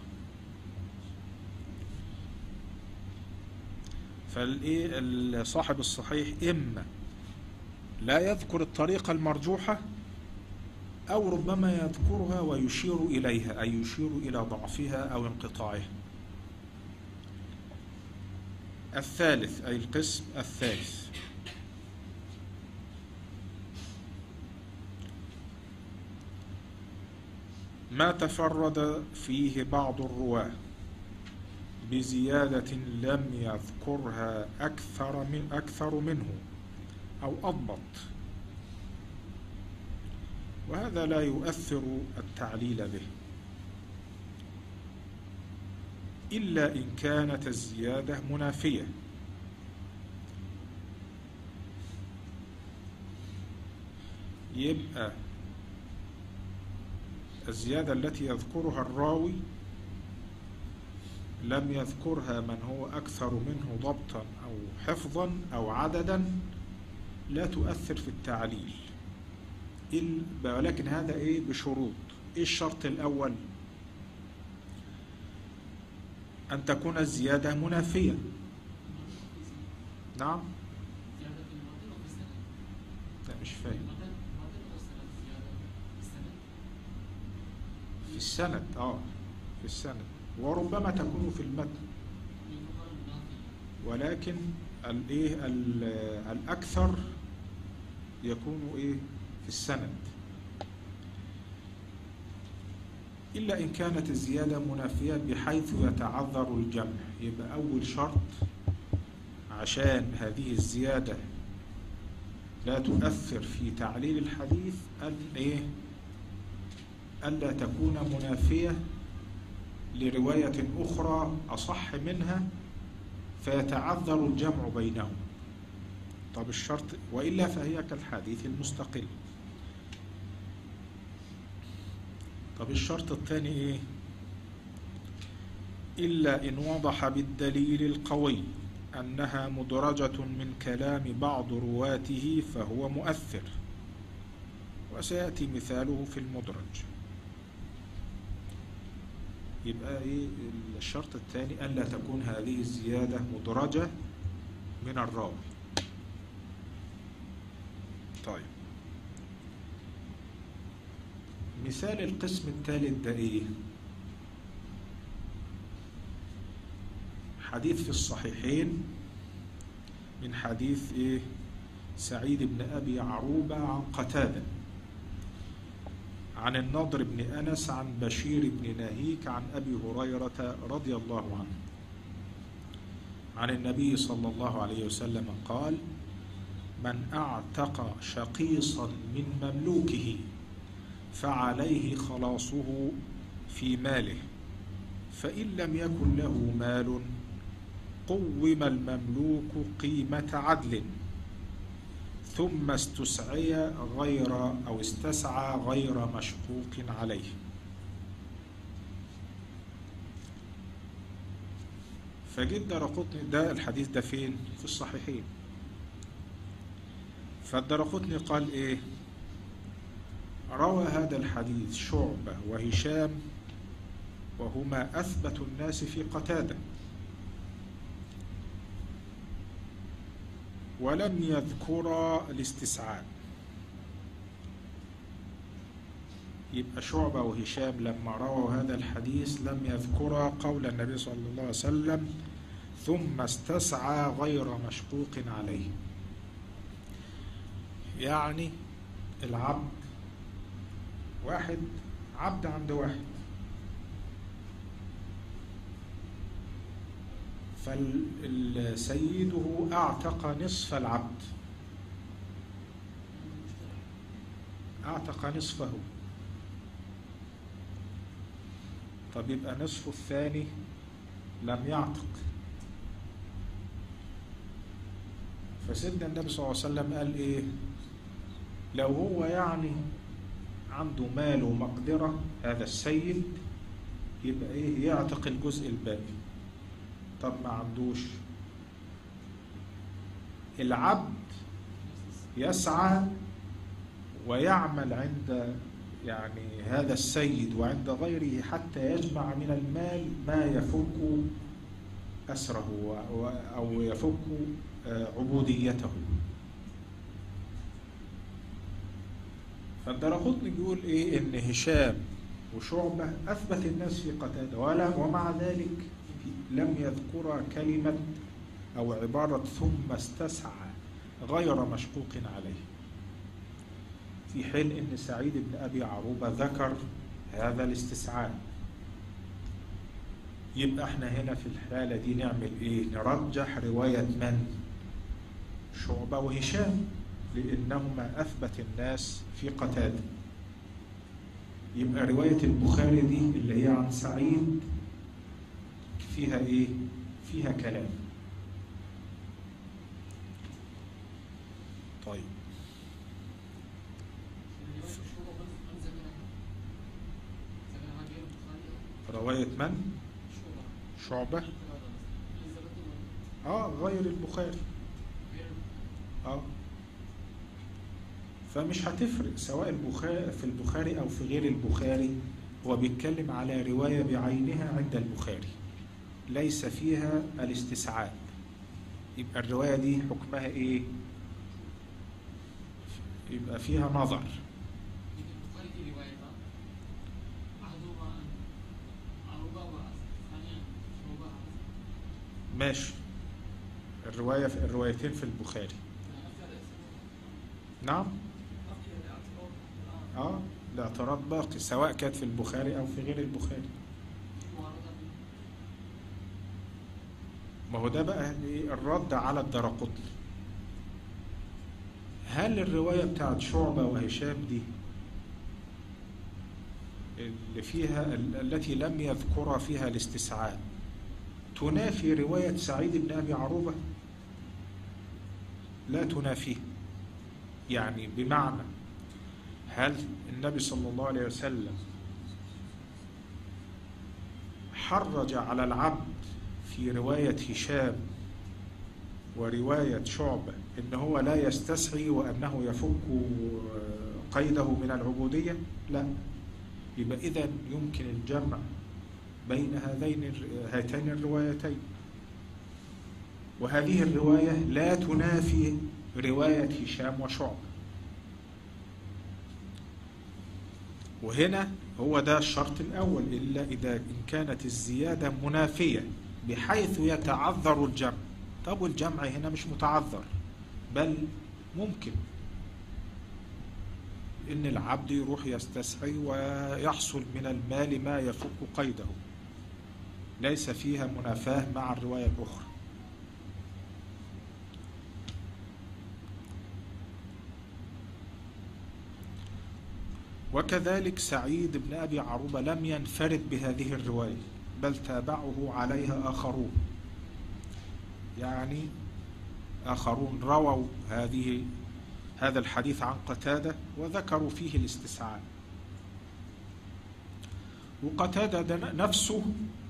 فالايه صاحب الصحيح اما لا يذكر الطريقة المرجوحة او ربما يذكرها ويشير اليها، اي يشير الى ضعفها او انقطاعها. الثالث أي القسم الثالث ما تفرد فيه بعض الرواة بزيادة لم يذكرها أكثر من أكثر منه أو أضبط، وهذا لا يؤثر التعليل به إلا إن كانت الزيادة منافية. يبقى الزيادة التي يذكرها الراوي لم يذكرها من هو أكثر منه ضبطا أو حفظا أو عددا، لا تؤثر في التعليل، ولكن هذا إيه بشروط. إيه الشرط الأول؟ أن تكون الزيادة منافية. نعم؟ لا، مش فاهم. في السند، آه في السند، وربما تكون في المتن، ولكن الإيه الأكثر يكون إيه في السند، إلا إن كانت الزيادة منافية بحيث يتعذر الجمع. يبقى أول شرط عشان هذه الزيادة لا تؤثر في تعليل الحديث إيه؟ ألا تكون منافية لرواية أخرى أصح منها فيتعذر الجمع بينهم. طب الشرط وإلا فهي كالحديث المستقل. طب الشرط الثاني إيه؟ إلا إن وضح بالدليل القوي أنها مدرجة من كلام بعض رواته فهو مؤثر، وسيأتي مثاله في المدرج. يبقى إيه الشرط الثاني؟ ألا تكون هذه الزيادة مدرجة من الراوي. طيب مثال القسم الثالث ده إيه؟ حديث في الصحيحين من حديث إيه؟ سعيد بن أبي عروبة عن قتادة عن النضر بن أنس عن بشير بن ناهيك عن أبي هريرة رضي الله عنه عن النبي صلى الله عليه وسلم قال: من أعتق شقيصا من مملوكه فعليه خلاصه في ماله، فإن لم يكن له مال قوم المملوك قيمة عدل، ثم استسعي غير أو استسعى غير مشقوق عليه. فجد الدارقطني ده الحديث ده فين؟ في الصحيحين. فالدارقطني قال إيه؟ روى هذا الحديث شعبة وهشام وهما أثبت الناس في قتادة، ولم يذكرا الاستسعاء. يبقى شعبة وهشام لما رووا هذا الحديث لم يذكرا قول النبي صلى الله عليه وسلم ثم استسعى غير مشقوق عليه. يعني العبد واحد، عبد عند واحد، فسيده أعتق نصف العبد، أعتق نصفه. طب يبقى نصفه الثاني لم يعتق. فسيدنا النبي صلى الله عليه وسلم قال إيه؟ لو هو يعني عنده مال ومقدرة هذا السيد يبقى إيه؟ يعتق الجزء الباقي. طب ما عندوش، العبد يسعى ويعمل عند يعني هذا السيد وعند غيره حتى يجمع من المال ما يفك أسره أو يفك عبوديته. فالدارقطني بيقول إيه؟ إن هشام وشعبة أثبت الناس في قتادة، ولا ومع ذلك لم يذكر كلمة أو عبارة ثم استسعى غير مشقوق عليه، في حين إن سعيد بن أبي عروبة ذكر هذا الاستسعاء. يبقى احنا هنا في الحالة دي نعمل إيه؟ نرجح رواية من؟ شعبة وهشام، لأنهما أثبت الناس في قتادة. يبقى رواية البخاري دي اللي هي عن سعيد فيها إيه؟ فيها كلام. طيب رواية من؟ شعبة. آه غير البخاري. آه فمش هتفرق سواء البخاري في البخاري أو في غير البخاري، هو بيتكلم على رواية بعينها عند البخاري ليس فيها الاستسعاء. يبقى الرواية دي حكمها إيه؟ يبقى فيها نظر. ماشي، الرواية في الروايتين في البخاري. نعم. اه الاعتراض باقي سواء كانت في البخاري أو في غير البخاري. ما هو ده بقى الرد على الدارقطني. هل الرواية بتاعت شعبة وهشام دي اللي فيها التي لم يذكر فيها الاستسعاء تنافي رواية سعيد بن أبي عروبة؟ لا تنافيه. يعني بمعنى، هل النبي صلى الله عليه وسلم حرج على العبد في رواية هشام ورواية شعبة إن هو لا يستسعي وأنه يفك قيده من العبودية؟ لا. يبقى إذن يمكن الجمع بين هذين هاتين الروايتين، وهذه الرواية لا تنافي رواية هشام وشعبة. وهنا هو ده الشرط الأول، إلا إذا إن كانت الزيادة منافية بحيث يتعذر الجمع. طب والجمع هنا مش متعذر، بل ممكن إن العبد يروح يستسعي ويحصل من المال ما يفك قيده، ليس فيها منافاة مع الرواية الأخرى. وكذلك سعيد بن أبي عروبة لم ينفرد بهذه الرواية، بل تابعه عليها آخرون. يعني آخرون رووا هذه هذا الحديث عن قتادة وذكروا فيه الاستسعاء. وقتادة نفسه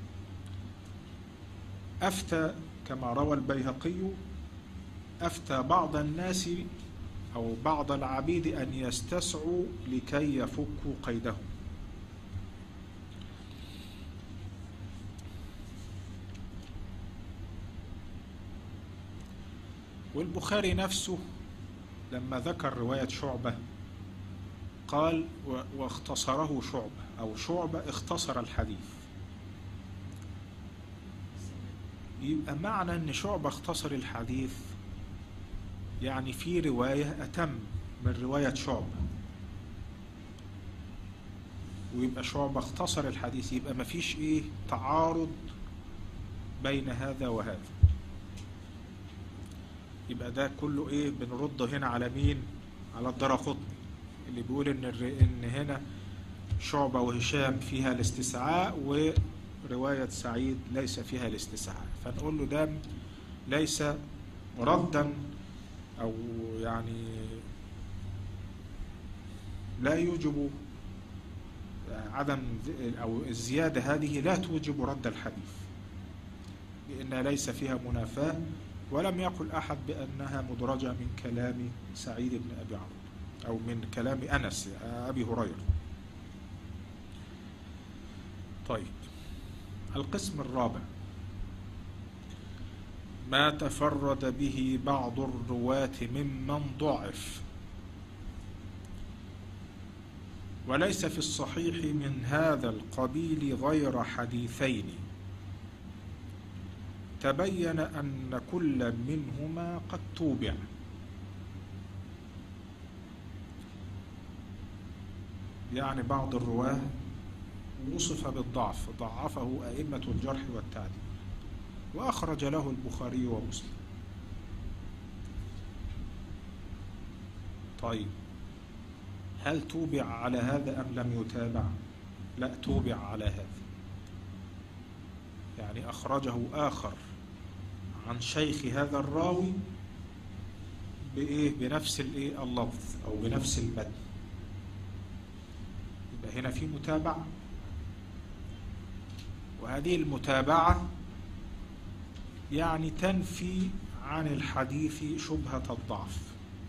أفتى كما روى البيهقي، أفتى بعض الناس أو بعض العبيد أن يستسعوا لكي يفكوا قيدهم. والبخاري نفسه لما ذكر رواية شعبة قال واختصره شعبة، أو شعبة اختصر الحديث. يبقى معنى أن شعبة اختصر الحديث يعني في رواية أتم من رواية شعبة، ويبقى شعبة اختصر الحديث، يبقى ما فيش ايه تعارض بين هذا وهذا. يبقى ده كله ايه بنرد هنا على مين؟ على الدارقطني اللي بيقول ان ان هنا شعبة وهشام فيها الاستسعاء ورواية سعيد ليس فيها الاستسعاء. فنقول له ده ليس ردا، أو يعني لا يوجب عدم أو الزيادة هذه لا توجب رد الحديث، لأنها ليس فيها منافاة، ولم يقل أحد بأنها مدرجة من كلام سعيد بن أبي عروبة أو من كلام أنس أبي هريرة. طيب، القسم الرابع ما تفرد به بعض الرواة ممن ضعف، وليس في الصحيح من هذا القبيل غير حديثين تبين أن كل منهما قد توبع. يعني بعض الرواة وصف بالضعف، ضعفه أئمة الجرح والتعديل، وأخرج له البخاري ومسلم. طيب، هل توبع على هذا أم لم يتابع؟ لا، توبع على هذا. يعني أخرجه آخر عن شيخ هذا الراوي بإيه؟ بنفس الإيه؟ اللفظ أو بنفس المتن. يبقى هنا في متابعة، وهذه المتابعة يعني تنفي عن الحديث شبهة الضعف،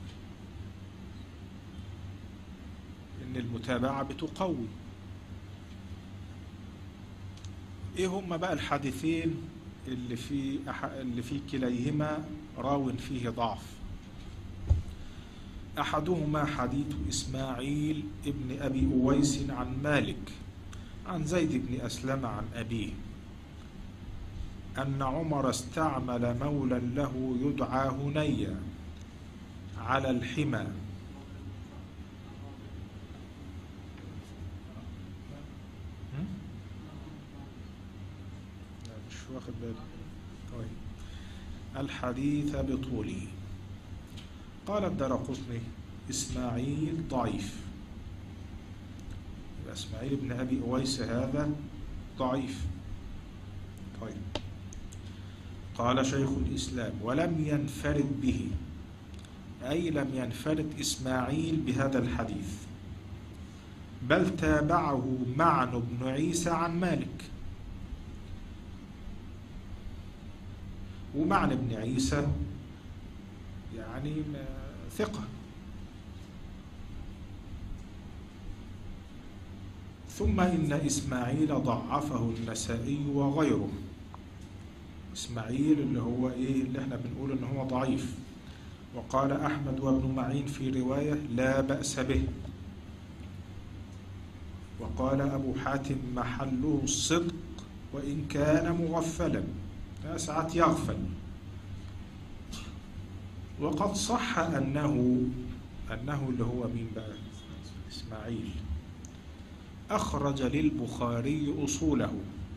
إن المتابعة بتقوي. إيه هم بقى الحديثين اللي في اللي في كليهما راو فيه ضعف؟ أحدهما حديث إسماعيل ابن أبي أويس عن مالك عن زيد بن أسلم عن أبيه أن عمر استعمل مولا له يدعى هنيا على الحمى مش واخد بالي. طيب، الحديث بطوله. قال الدارقطني إسماعيل ضعيف، إسماعيل بن أبي أويس هذا ضعيف. طيب، قال شيخ الإسلام ولم ينفرد به أي لم ينفرد إسماعيل بهذا الحديث، بل تابعه معن بن عيسى عن مالك. ومعن بن عيسى يعني ثقة. ثم إن إسماعيل ضعفه النسائي وغيره. إسماعيل اللي هو إيه اللي احنا بنقول إن هو ضعيف. وقال أحمد وابن معين في رواية لا بأس به. وقال أبو حاتم محله الصدق وإن كان مغفلا، ساعات يغفل. وقد صح أنه أنه اللي هو مين بقى؟ إسماعيل أخرج للبخاري أصوله.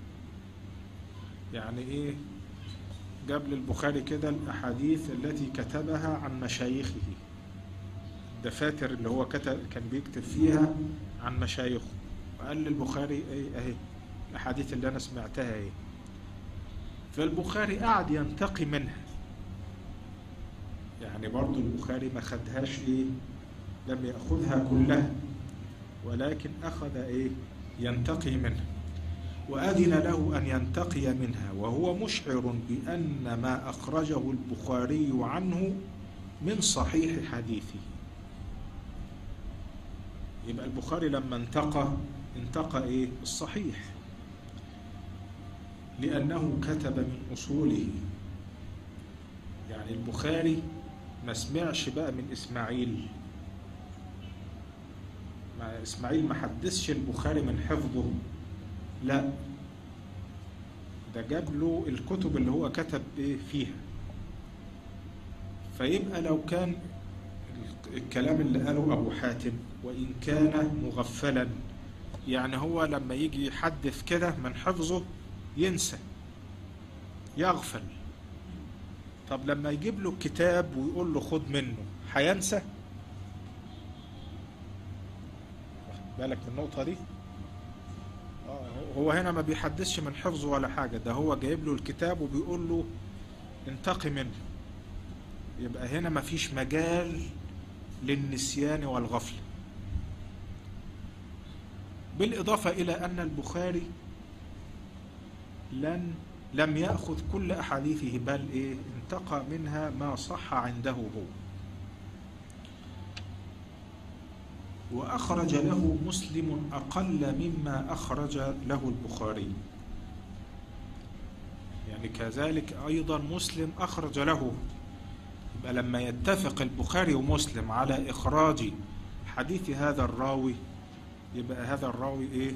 يعني إيه؟ جاب للبخاري كده الأحاديث التي كتبها عن مشايخه، الدفاتر اللي هو كتب كان بيكتب فيها عن مشايخه، وقال للبخاري إيه أهي الأحاديث اللي أنا سمعتها إيه. فالبخاري قاعد ينتقي منها، يعني برضو البخاري ما خدهاش إيه، لم يأخذها كلها، ولكن أخذ إيه ينتقي منها، وأذن له أن ينتقي منها، وهو مشعر بأن ما أخرجه البخاري عنه من صحيح حديثه. يبقى البخاري لما انتقى انتقى إيه الصحيح، لأنه كتب من أصوله. يعني البخاري ما سمعش بقى من إسماعيل، ما إسماعيل ما حدثش البخاري من حفظه، لا، ده جاب له الكتب اللي هو كتب إيه فيها. فيبقى لو كان الكلام اللي قاله أبو حاتم وإن كان مغفلا، يعني هو لما يجي يحدث كده من حفظه ينسى يغفل. طب لما يجيب له كتاب ويقول له خد منه هينسى؟ بالك من النقطة دي؟ هو هنا ما بيحدثش من حفظه ولا حاجة، ده هو جايب له الكتاب وبيقول له انتقي منه. يبقى هنا ما فيش مجال للنسيان والغفلة. بالإضافة إلى أن البخاري لن لم يأخذ كل أحاديثه، بل إيه انتقى منها ما صح عنده هو. وأخرج له مسلم أقل مما أخرج له البخاري، يعني كذلك أيضا مسلم أخرج له. يبقى لما يتفق البخاري ومسلم على إخراج حديث هذا الراوي، يبقى هذا الراوي إيه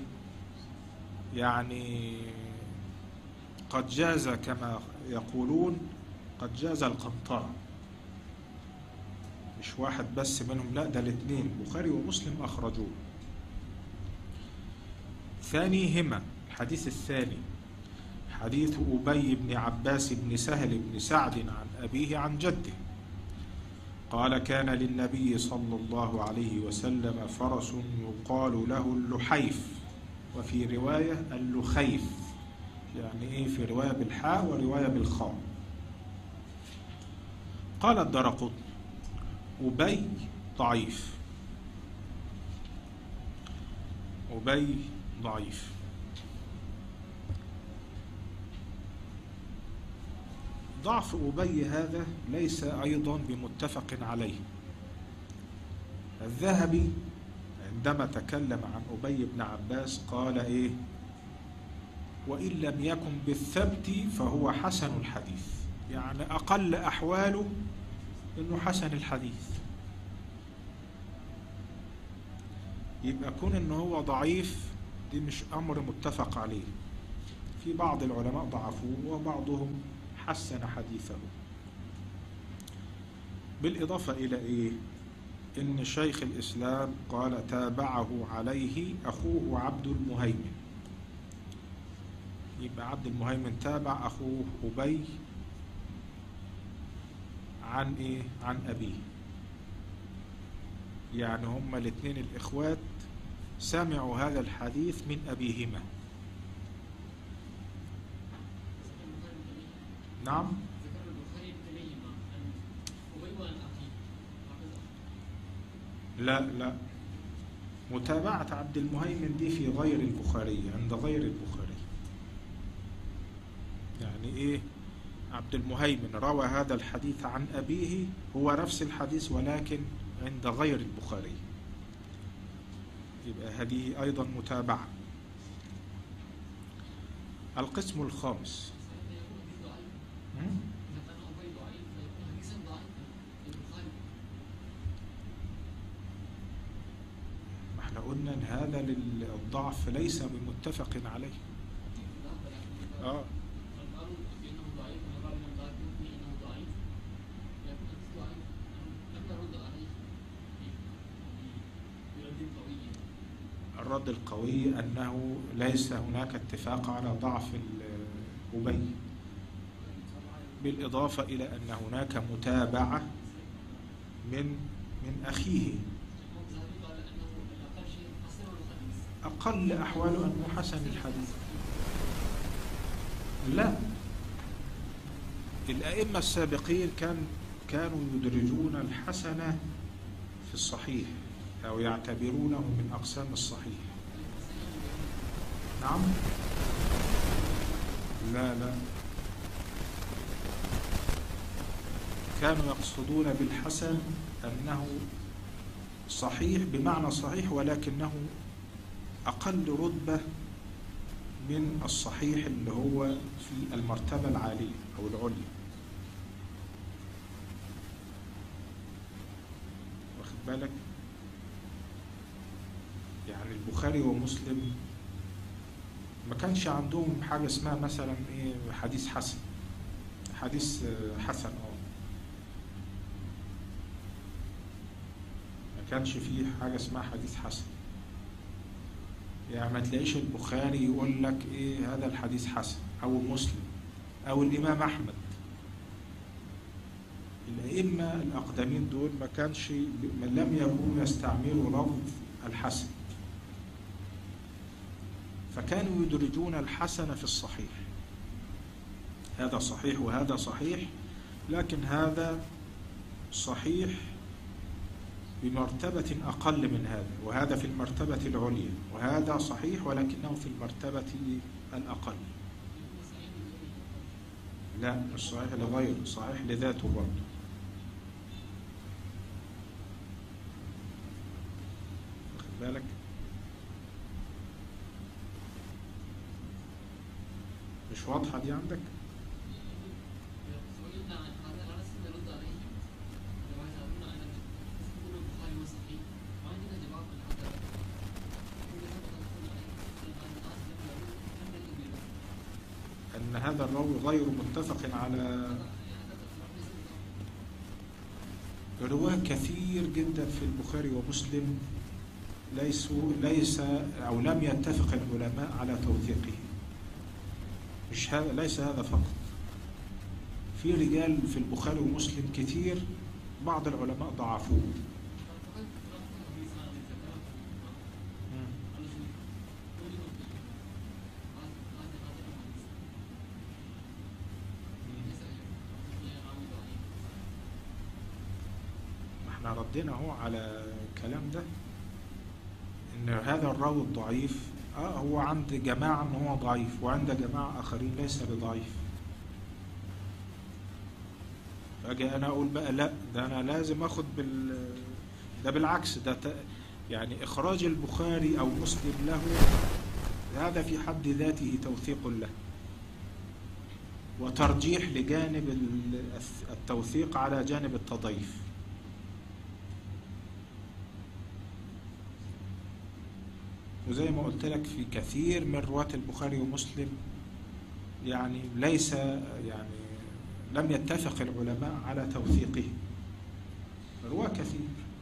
يعني قد جاز كما يقولون، قد جاز القنطرة. مش واحد بس منهم، لا، ده الاثنين بخاري ومسلم أخرجوه. ثانيهما الحديث الثاني حديث أبي بن عباس بن سهل بن سعد عن أبيه عن جده قال كان للنبي صلى الله عليه وسلم فرس يقال له اللحيف، وفي رواية اللخيف، يعني إيه في رواية بالحاء ورواية بالخاء. قال الدرقطني أبي ضعيف، أبي ضعيف. ضعف أبي هذا ليس أيضا بمتفق عليه. الذهبي عندما تكلم عن أبي بن عباس قال إيه وإن لم يكن بالثبت فهو حسن الحديث، يعني أقل أحواله إنه حسن الحديث. يبقى كون إنه هو ضعيف دي مش أمر متفق عليه، في بعض العلماء ضعفوه وبعضهم حسن حديثه. بالإضافة إلى إيه إن شيخ الإسلام قال تابعه عليه أخوه عبد المهيمن، يبقى عبد المهيمن تابع أخوه أبي عن إيه عن أبيه، يعني هما الاثنين الإخوات سمعوا هذا الحديث من أبيهما. نعم لا لا، متابعة عبد المهيمن دي في غير البخاري، عند غير البخاري. يعني إيه؟ عبد المهيمن روى هذا الحديث عن أبيه، هو نفس الحديث ولكن عند غير البخاري، يبقى هذه أيضا متابعة. القسم الخامس، ما احنا قلنا ان هذا للضعف ليس بمتفق عليه. اه الرد القوي أنه ليس هناك اتفاق على ضعف أبي، بالإضافة إلى أن هناك متابعة من من أخيه. أقل أحواله أنه حسن الحديث. لا، الأئمة السابقين كان كانوا يدرجون الحسن في الصحيح أو يعتبرونه من أقسام الصحيح. نعم. لا لا، كانوا يقصدون بالحسن أنه صحيح بمعنى صحيح ولكنه أقل رتبة من الصحيح اللي هو في المرتبة العالية أو العليا. واخد بالك؟ يعني البخاري ومسلم ما كانش عندهم حاجة اسمها مثلا ايه حديث حسن، حديث حسن اه ما كانش فيه حاجة اسمها حديث حسن. يعني ما تلاقيش البخاري يقول لك ايه هذا الحديث حسن، او مسلم او الامام احمد. الائمة الاقدمين دول ما كانش من لم يكونوا يستعملوا لفظ الحسن، فكانوا يدرجون الحسن في الصحيح، هذا صحيح وهذا صحيح، لكن هذا صحيح بمرتبة أقل من هذا، وهذا في المرتبة العليا، وهذا صحيح ولكنه في المرتبة الأقل. لا، مش صحيح لغيره، صحيح لذاته برضه. واخد بالك؟ مش واضحة دي عندك؟ أن هذا الراوي غير متفق على رواه كثير جدا في البخاري ومسلم، ليسوا ليس أو لم يتفق العلماء على توثيقه. مش هذا، ليس هذا فقط، في رجال في البخاري ومسلم كثير بعض العلماء ضعفوه. احنا ردينا اهو على الكلام ده، ان هذا الراوي الضعيف اه هو عند جماعة ان هو ضعيف، وعند جماعة اخرين ليس بضعيف. فاجي انا اقول بقى لا، ده انا لازم اخد بال ده بالعكس، ده ت... يعني اخراج البخاري او مسلم له هذا في حد ذاته توثيق له، وترجيح لجانب التوثيق على جانب التضعيف. وزي ما قلت لك في كثير من رواة البخاري ومسلم يعني ليس يعني لم يتفق العلماء على توثيقه، رواة كثير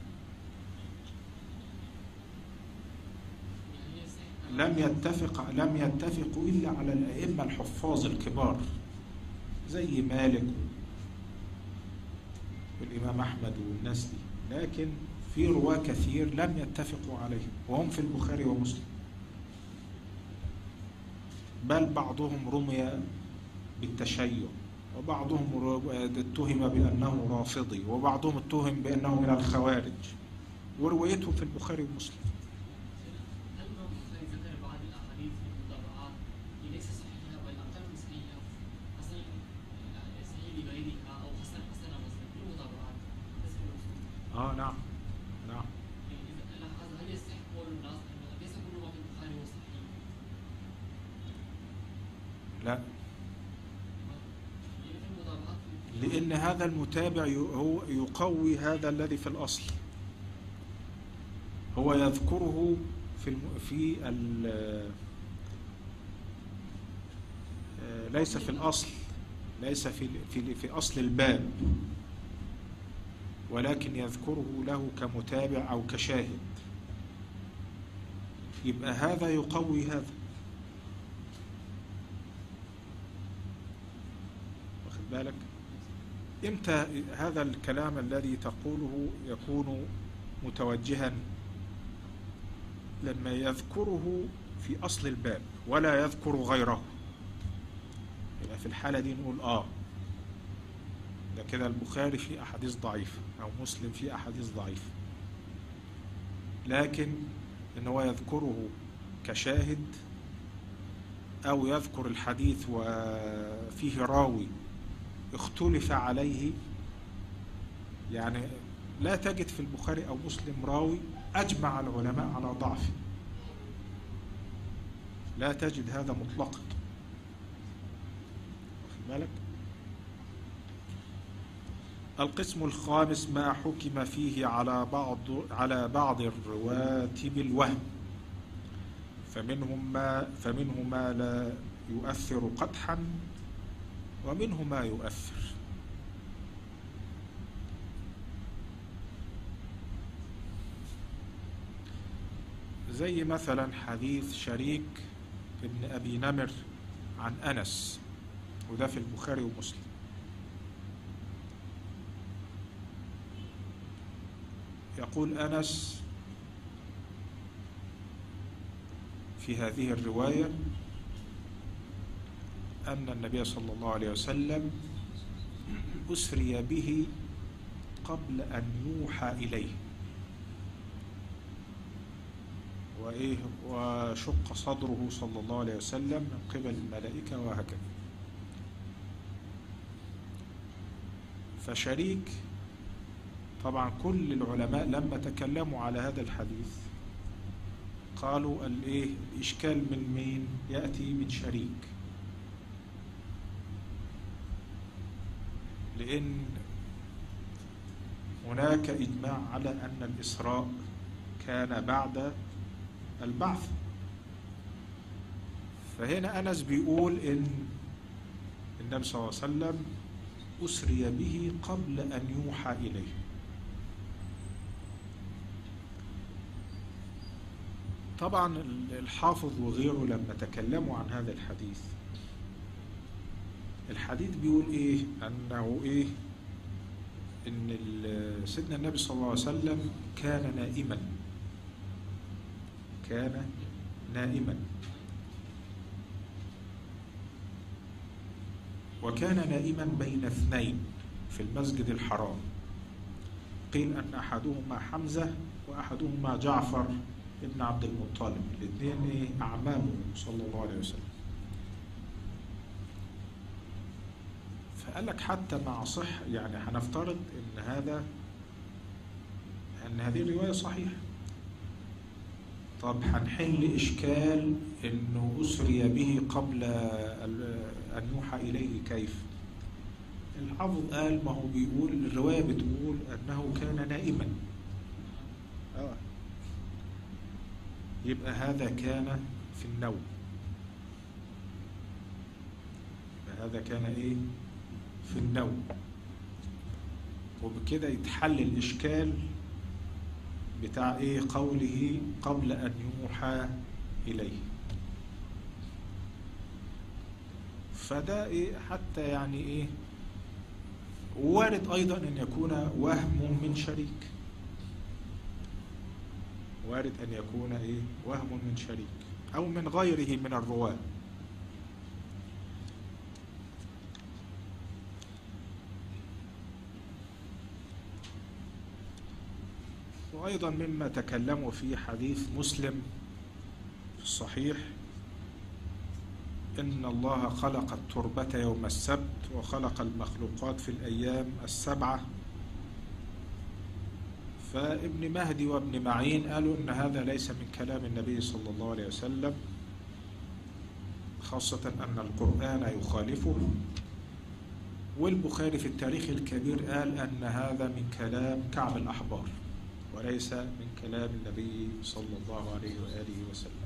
لم يتفق لم يتفقوا إلا على الأئمة الحفاظ الكبار زي مالك والإمام أحمد والناس دي، لكن في رواة كثير لم يتفقوا عليه وهم في البخاري ومسلم، بل بعضهم رمي بالتشيع، وبعضهم اتهم بأنه رافضي، وبعضهم اتهم بأنه من الخوارج. وروايتهم في البخاري ومسلم. هل الإمام البخاري ذكر بعض الأحاديث في المتابعات ليس صحيحة بل أقل من صحيحة، حسن صحيح لغيرها أو حسن حسنة مثلا في المتابعات؟ اه نعم نعم. هل يستحق قول الناس أنه ليس كل ما في البخاري هو صحيح؟ لا، يعني في المتابعات لأن هذا المتابع هو يقوي هذا الذي في الأصل، هو يذكره في الم... في ال... ليس في الأصل، ليس في في في أصل الباب، ولكن يذكره له كمتابع أو كشاهد، يبقى هذا يقوي هذا. واخد بالك؟ إمتى هذا الكلام الذي تقوله يكون متوجها؟ لما يذكره في أصل الباب ولا يذكر غيره، يبقى في الحالة دي نقول آه ده كده البخاري فيه أحاديث ضعيفة أو مسلم فيه أحاديث ضعيفة. لكن إن هو يذكره كشاهد أو يذكر الحديث وفيه راوي اختلف عليه، يعني لا تجد في البخاري أو مسلم راوي أجمع العلماء على ضعفه، لا تجد هذا مطلقا. واخد بالك؟ القسم الخامس ما حكم فيه على بعض على بعض الرواة بالوهم، فمنهم ما فمنه ما لا يؤثر قدحا ومنه ما يؤثر. زي مثلا حديث شريك ابن أبي نمر عن أنس، وده في البخاري ومسلم. يقول أنس في هذه الرواية أن النبي صلى الله عليه وسلم أسري به قبل أن يوحى إليه، وإيه وشق صدره صلى الله عليه وسلم من قبل الملائكة وهكذا. فشريك طبعا كل العلماء لما تكلموا على هذا الحديث قالوا الإيه الإشكال من مين؟ يأتي من شريك، لأن هناك إجماع على أن الإسراء كان بعد البعث. فهنا أنس بيقول إن النبي صلى الله عليه وسلم أسري به قبل أن يوحى إليه. طبعا الحافظ وغيره لما تكلموا عن هذا الحديث، الحديث بيقول إيه؟ أنه إيه؟ إن سيدنا النبي صلى الله عليه وسلم كان نائما، كان نائما وكان نائما بين اثنين في المسجد الحرام، قيل أن أحدهما حمزة وأحدهما جعفر ابن عبد المطلب، الاثنين إيه؟ أعمامه صلى الله عليه وسلم. فقال لك حتى مع صح، يعني هنفترض ان هذا ان هذه الرواية صحيحة، طب هنحل اشكال انه اسري به قبل ان يوحى اليه كيف؟ الحافظ قال ما هو بيقول الرواية بتقول انه كان نائما، آه. يبقى هذا كان في النوم، هذا كان ايه؟ في النوم. وبكده يتحل الإشكال بتاع إيه قوله قبل أن يوحى إليه. فده إيه حتى يعني إيه وارد أيضا أن يكون وهم من شريك، وارد أن يكون إيه وهم من شريك أو من غيره من الرواة. وأيضا مما تكلموا في حديث مسلم في الصحيح إن الله خلق التربة يوم السبت وخلق المخلوقات في الأيام السبعة. فابن مهدي وابن معين قالوا إن هذا ليس من كلام النبي صلى الله عليه وسلم، خاصة أن القرآن يخالفه. والبخاري في التاريخ الكبير قال أن هذا من كلام كعب الأحبار وليس من كلام النبي صلى الله عليه وآله وسلم.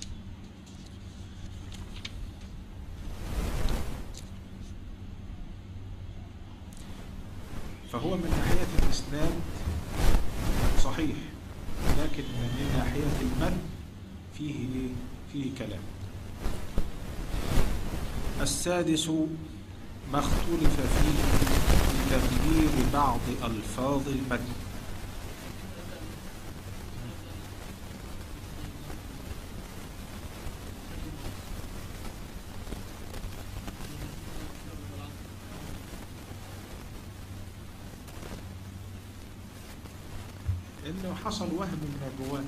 فهو من ناحية الإسناد صحيح، لكن من ناحية المتن فيه فيه كلام. السادس ما اختلف فيه بتغيير بعض ألفاظ المتن. إنه حصل وهم من الرواة.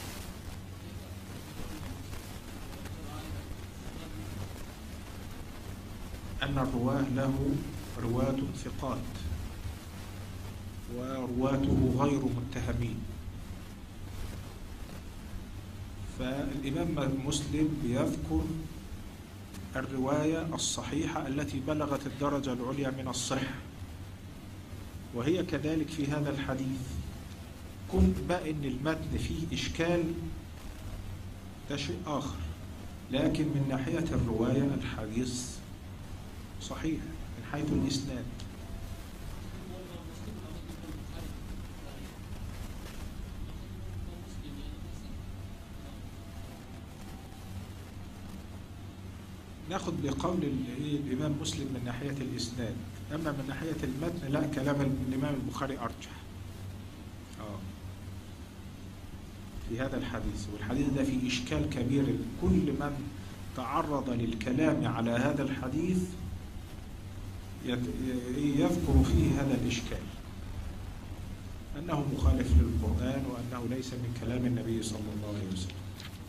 أن الرواه له رواة ثقات ورواته غير متهمين. فالإمام مسلم بيذكر الرواية الصحيحة التي بلغت الدرجة العليا من الصحة، وهي كذلك في هذا الحديث. كن بقى إن المتن فيه إشكال ده شيء آخر، لكن من ناحية الرواية الحديث صحيح من حيث الإسناد. ناخد بقول الإمام مسلم من ناحية الإسناد، أما من ناحية المتن لا، كلام الإمام البخاري أرجح آه في هذا الحديث. والحديث ده فيه إشكال كبير، كل من تعرض للكلام على هذا الحديث يذكر فيه هذا الإشكال، أنه مخالف للقرآن وأنه ليس من كلام النبي صلى الله عليه وسلم.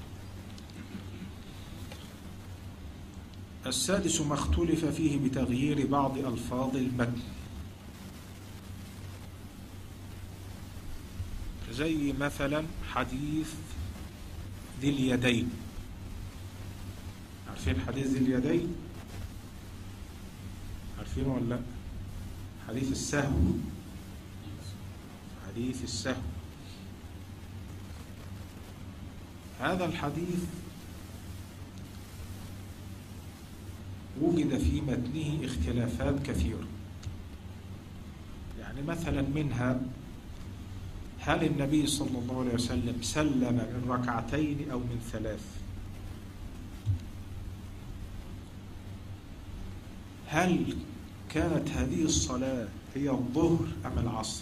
السادس ما اختلف فيه بتغيير بعض ألفاظ المتن، زي مثلا حديث ذي اليدين. عارفين حديث ذي اليدين؟ عارفينه ولا لا؟ حديث السهو، حديث السهو. هذا الحديث وجد في متنه اختلافات كثيرة. يعني مثلا منها هل النبي صلى الله عليه وسلم سلم من ركعتين أو من ثلاث؟ هل كانت هذه الصلاة هي الظهر أم العصر؟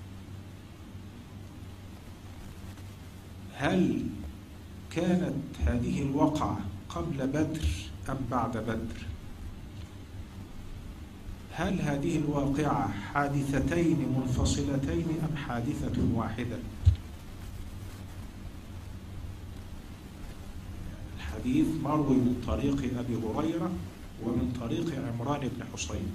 هل كانت هذه الوقعة قبل بدر أم بعد بدر؟ هل هذه الواقعة حادثتين منفصلتين أم حادثة واحدة؟ الحديث مروي من طريق أبي هريرة ومن طريق عمران بن حصين.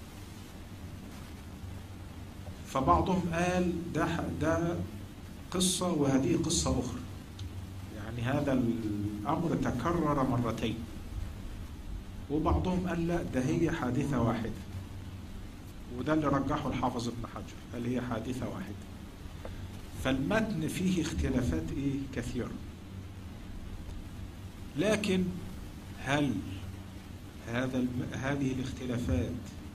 فبعضهم قال ده ده قصة وهذه قصة أخرى، يعني هذا الأمر تكرر مرتين. وبعضهم قال لا، ده هي حادثة واحدة، وده اللي رجحه الحافظ ابن حجر، قال هي حادثة واحدة. فالمتن فيه اختلافات ايه كثيرة. لكن هل هذا الم... هذه الاختلافات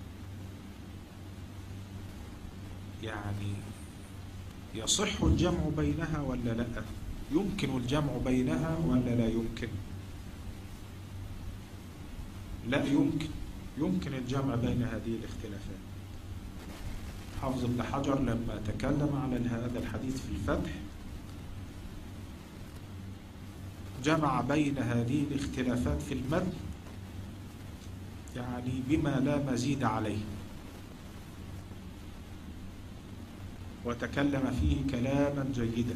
يعني يصح الجمع بينها ولا لا؟ يمكن الجمع بينها ولا لا يمكن؟ لا يمكن، يمكن الجمع بين هذه الاختلافات. حافظ ابن حجر لما تكلم على هذا الحديث في الفتح جمع بين هذه الاختلافات في المتن يعني بما لا مزيد عليه. وتكلم فيه كلاما جيدا،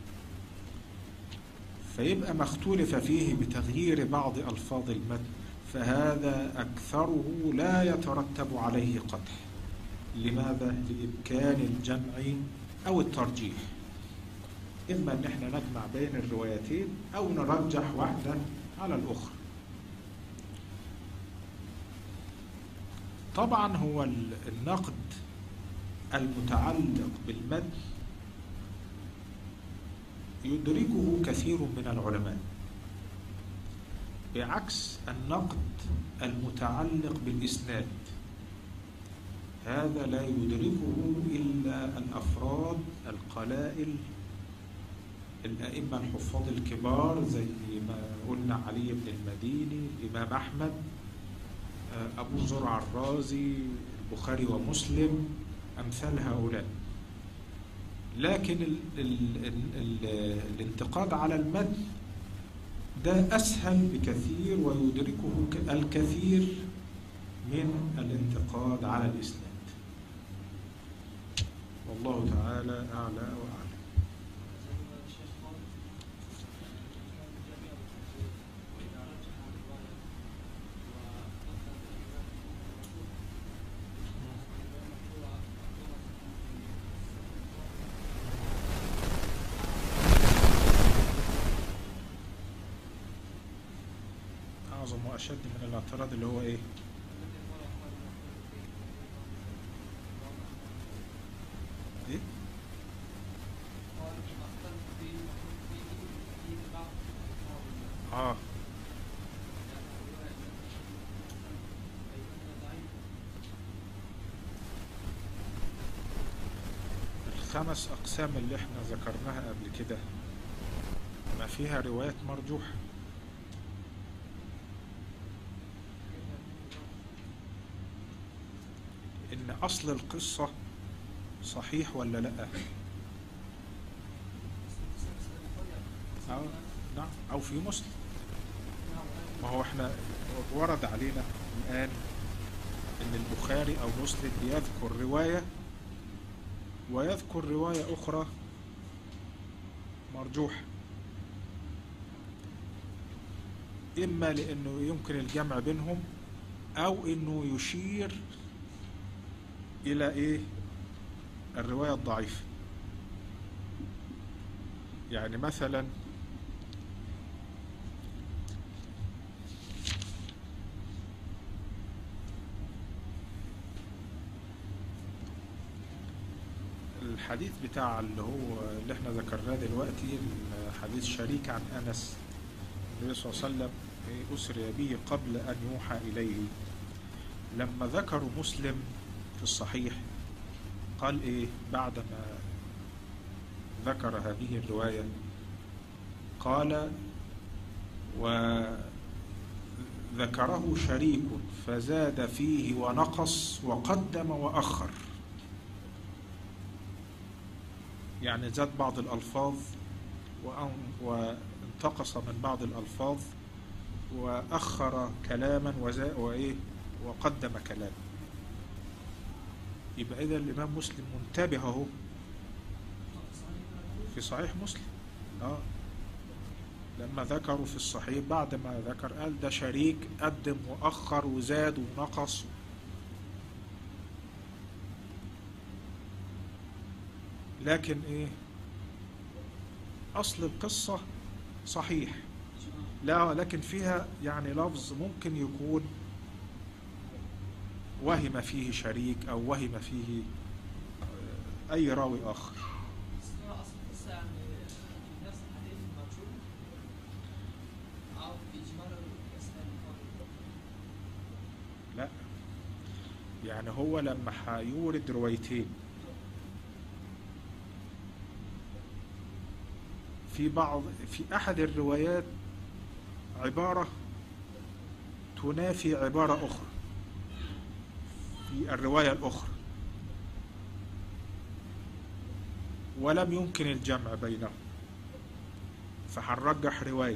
فيبقى ما اختلف فيه بتغيير بعض ألفاظ المتن فهذا أكثره لا يترتب عليه قدح. لماذا؟ لإمكان الجمع أو الترجيح، إما أن احنا نجمع بين الروايتين أو نرجح واحدة على الأخرى. طبعا هو النقد المتعلق بالمتن يدركه كثير من العلماء، بعكس النقد المتعلق بالإسناد، هذا لا يدركه إلا الأفراد القلائل، الأئمة الحفاظ الكبار زي ما قلنا علي بن المديني، الإمام أحمد، أبو زرع الرازي، البخاري ومسلم، أمثال هؤلاء. لكن ال ال ال الانتقاد على المتن ده أسهل بكثير ويدركه الكثير من الانتقاد على الإسناد. والله تعالى أعلى وأعلم. أعظم وأشد من الاعتراض اللي هو إيه؟ إيه؟ آه الخمس أقسام اللي احنا ذكرناها قبل كده ما فيها روايات مرجوحة. إن أصل القصة صحيح ولا لأ؟ أو نعم، أو في مسلم. ما هو احنا ورد علينا الآن إن البخاري أو مسلم بيذكر رواية ويذكر رواية أخرى مرجوحة، إما لأنه يمكن الجمع بينهم أو إنه يشير إلى إيه؟ الرواية الضعيفة. يعني مثلا الحديث بتاع اللي هو اللي احنا ذكرناه دلوقتي، حديث شريك عن أنس، النبي صلى الله عليه وسلم أسري به قبل أن يوحى إليه، لما ذكروا مسلم في الصحيح قال إيه بعدما ذكر هذه الرواية؟ قال وذكره شريك فزاد فيه ونقص وقدم وأخر، يعني زاد بعض الألفاظ وانتقص من بعض الألفاظ وأخر كلاما وإيه وقدم كلاما. يبقى إذا الإمام مسلم منتبه اهو في صحيح مسلم، آه لما ذكروا في الصحيح بعد ما ذكر قال ده شريك قدم وأخر وزاد ونقص. لكن إيه أصل القصة صحيح، لا لكن فيها يعني لفظ ممكن يكون وهم فيه شريك أو وهم فيه أي راوي آخر. لا، يعني هو لما هيورد روايتين في بعض في أحد الروايات عبارة تنافي عبارة أخرى في الرواية الأخرى ولم يمكن الجمع بينهم، فهنرجح رواية.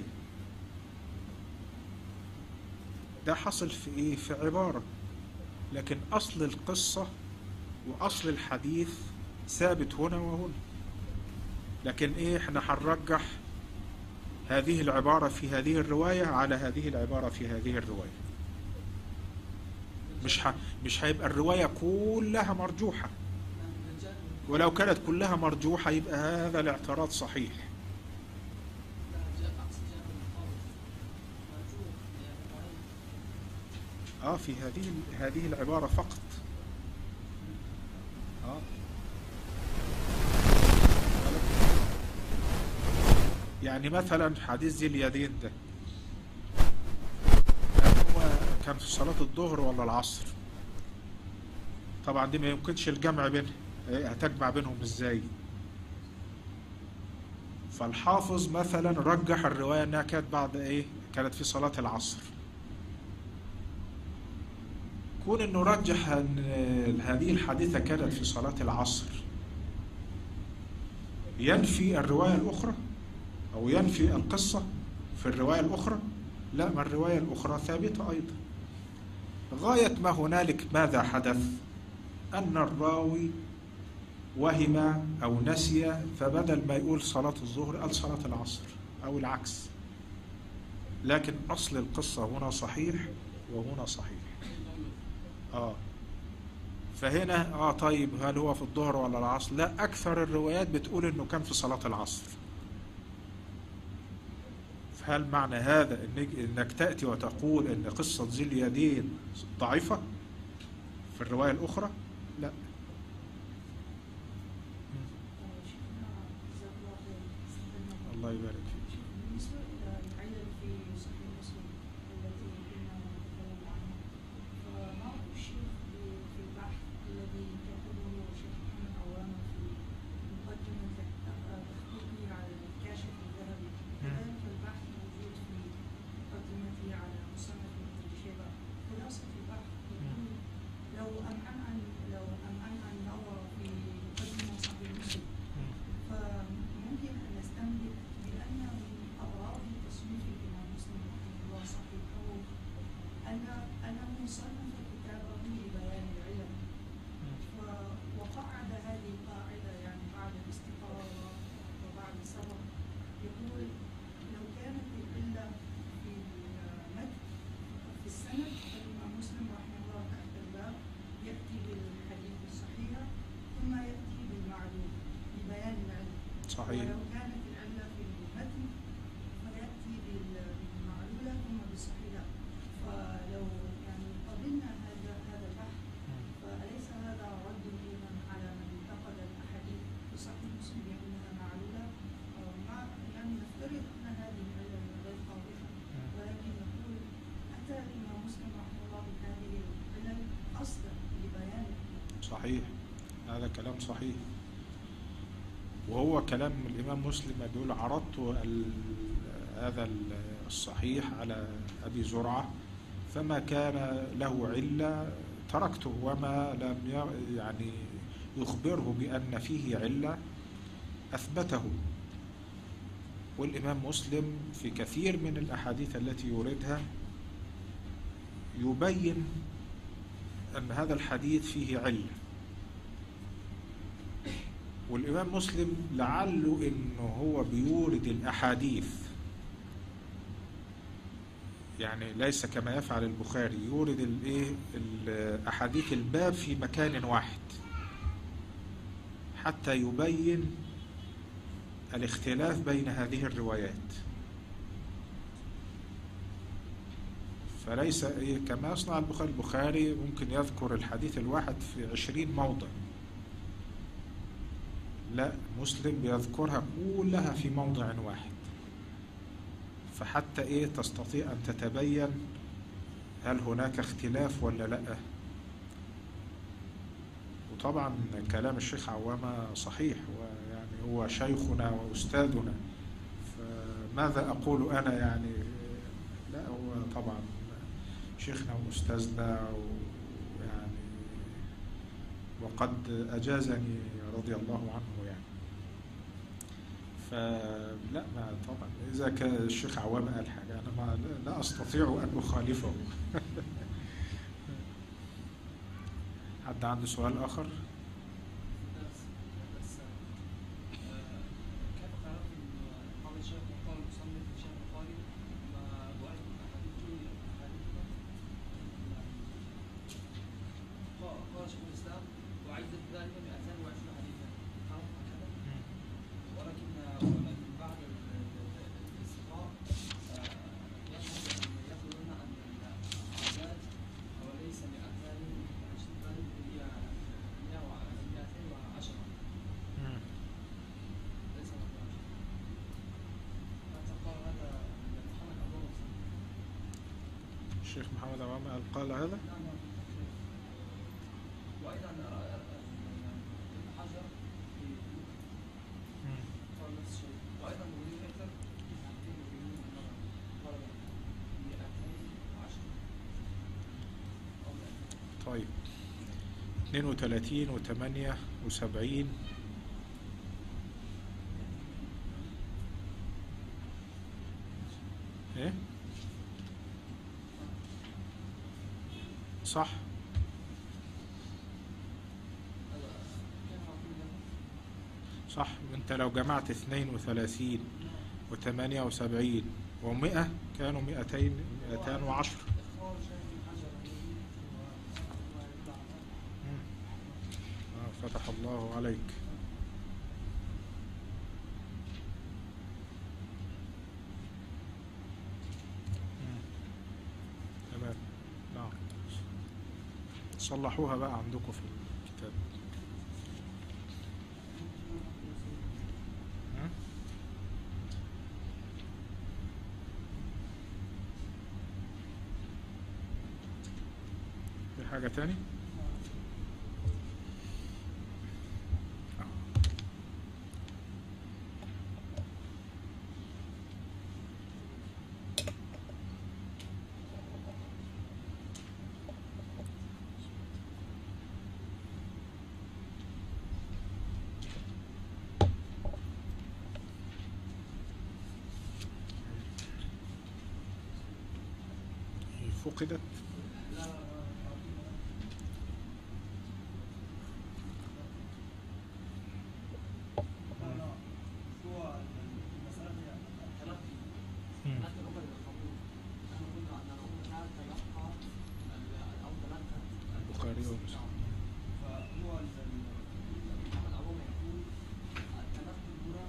ده حصل في إيه؟ في عبارة، لكن أصل القصة وأصل الحديث ثابت هنا وهنا. لكن ايه، احنا هنرجح هذه العبارة في هذه الرواية على هذه العبارة في هذه الرواية. مش ح... مش هيبقى الرواية كلها مرجوحة، ولو كانت كلها مرجوحة يبقى هذا الاعتراض صحيح. اه في هذه هذه العبارة فقط. اه يعني مثلا حديث ذي اليدين ده هو كان في صلاة الظهر ولا العصر؟ طبعا دي ما يمكنش الجمع بينها، هتجمع بينهم ازاي؟ فالحافظ مثلا رجح الرواية انها كانت بعد ايه، كانت في صلاة العصر. كون انه رجح ان هذه الحادثة كانت في صلاة العصر ينفي الرواية الاخرى او ينفي القصة في الرواية الاخرى؟ لا، ما الرواية الاخرى ثابتة ايضا. غاية ما هنالك ماذا حدث؟ ان الراوي وهم او نسي، فبدل ما يقول صلاة الظهر قال صلاة العصر او العكس. لكن اصل القصة هنا صحيح وهنا صحيح. اه فهنا اه طيب هل هو في الظهر ولا العصر؟ لا، اكثر الروايات بتقول انه كان في صلاة العصر. فهل معنى هذا انك, إنك تأتي وتقول ان قصة ذي اليدين ضعيفة في الرواية الاخرى؟ لا. الله يبارك فيك. بالنسبة للعلل في صحيح مسلم التي كنا نتكلم عنها، فما هو الشيء في البحث الذي كتبه الشيخ محمد عوامة في مقدمة تحقيقه على الكاشف الذهبي، كذلك البحث موجود في مقدمته على مصنف ابن أبي شيبة. خلاصة البحث يقول لو أمعن عن لو أمعن عن نظر في مقدمة صحيح مسلم، فممكن أن نستنبط بأن من أغراض تصنيف الإمام مسلم رحمه الله صحيحه أن أنه صنف كتابه لبيان العلم، وقعد هذه القاعدة يعني بعد الاستقرار وبعد الصبر. يقول لو كانت العلة في المتن في السند فالإمام مسلم رحمه الله تحت الباب يأتي بالحديث الصحيح ثم يأتي بالمعلوم لبيان العلم. صحيح. ولو كانت العلة في المتن فيأتي بالمعلولة ثم بالصحيحة. فلو يعني قبلنا هذا هذا البحث فأليس هذا رد أيضا على من انتقد الأحاديث في صحيح مسلم بأنها معلولة؟ مع يعني نفترض أن هذه العلة غير قاطعة، ولكن نقول أتى الإمام مسلم رحمه الله بهذه العلل أصلا لبيان. صحيح، هذا كلام صحيح، وهو كلام الإمام مسلم بيقول عرضت هذا الصحيح على أبي زرعة فما كان له علة تركته، وما لم يعني يخبره بأن فيه علة أثبته. والإمام مسلم في كثير من الأحاديث التي يوردها يبين أن هذا الحديث فيه علة. والإمام مسلم لعله إنه هو بيورد الأحاديث، يعني ليس كما يفعل البخاري يورد الإيه الأحاديث الباب في مكان واحد حتى يبين الاختلاف بين هذه الروايات. فليس إيه كما يصنع البخاري. البخاري ممكن يذكر الحديث الواحد في عشرين موضع، لا، مسلم بيذكرها كلها في موضع واحد، فحتى ايه تستطيع ان تتبين هل هناك اختلاف ولا لا. وطبعا كلام الشيخ عوامة صحيح، ويعني هو شيخنا واستاذنا، فماذا اقول انا يعني؟ لا، هو طبعا شيخنا واستاذنا، ويعني وقد اجازني رضي الله عنه يعني. فلا، ما طبعا إذا كان الشيخ عوامة قال حاجة أنا ما لا أستطيع أن أخالفه. حد عنده سؤال آخر؟ ذلك مئتين وعشرين حديثا هكذا، ولكن بعد الاستقراء يقولون أن الأعداد وليس مئتين وعشرين بل هي مئتين وعشرة ليس مئتين وعشرة. فقال هذا محمد أبو بكر. الشيخ محمد أبو بكر قال هذا؟ وأيضا ابن حجر قال نفس الشيء، وأيضا مولين أكثر قال مئتين وعشرة. طيب اثنين وثلاثين وثمانية وسبعين ايه صح؟ صح. انت لو جمعت اثنين وثلاثين وثمانية وسبعين ومئة كانوا مئتين مئتان وعشر. آه فتح الله عليك. تمام. نعم صلحوها بقى عندكم في الكتاب. في حاجة تاني؟ فقدت. البخاري ومسلم. فهو محمد أبو يقول التلقي هنا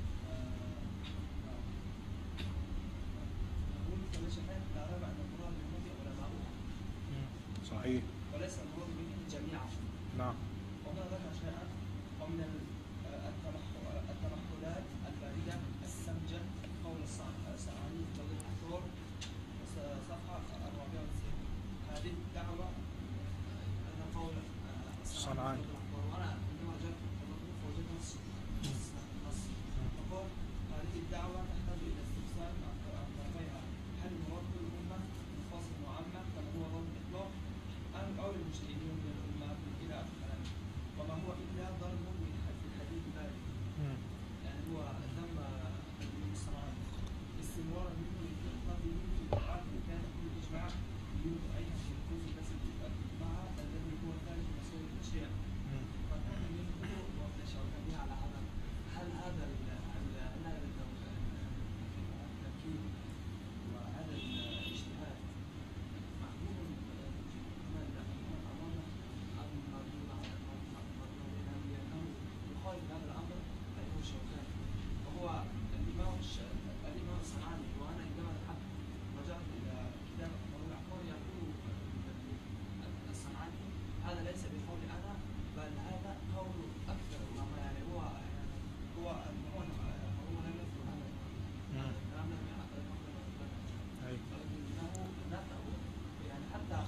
يقول كما شفنا لا ريب أن القرآن بالماضي علماؤها صحيح. وليس المراد بهم جميعا. نعم. وهنا ذكر شيئا ومن التمحلات الباردة السمجة قول الصنعاني في الدكتور صفحة أربعمائة وتسعين. هذه الدعوة أن قول الصنعاني وأنا عندما جاءت فوجدت نص نص فقال هذه الدعوة تحتاج إلى استفسار عن طرفيها، هل المراد كل أمة منفصل وعامة كما هو ظن الإطلاق أم أو المجتهدين من الأمة إلى آخر الكلام، وما هو إلا ظن من الحديث ذلك. يعني هو ذم الصنعاني استمرارا منه للإطلاق به في القرآن كان كل إجماع يوجد أيضا في الكوز التي مع الذي هو خارج مسؤول الأشياء. فكان منه وابن الشوكاني على هذا. هل هذا التركيب وهذا الاجتهاد محمول كما أمامنا أم مردود على مردود لأنه يخالف هذا الأمر فإنه الشوكاني وهو الإمام الإمام الصنعاني. وأنا عندما ذهبت رجعت إلى كتاب أمر العقار يقول الصنعاني هذا ليس بقولي أنا بل هذا قول أكثر العلماء. يعني هو هو هو هو لم يذكر هذا الكلام لم يعقل ولكنه نفعه يعني حتى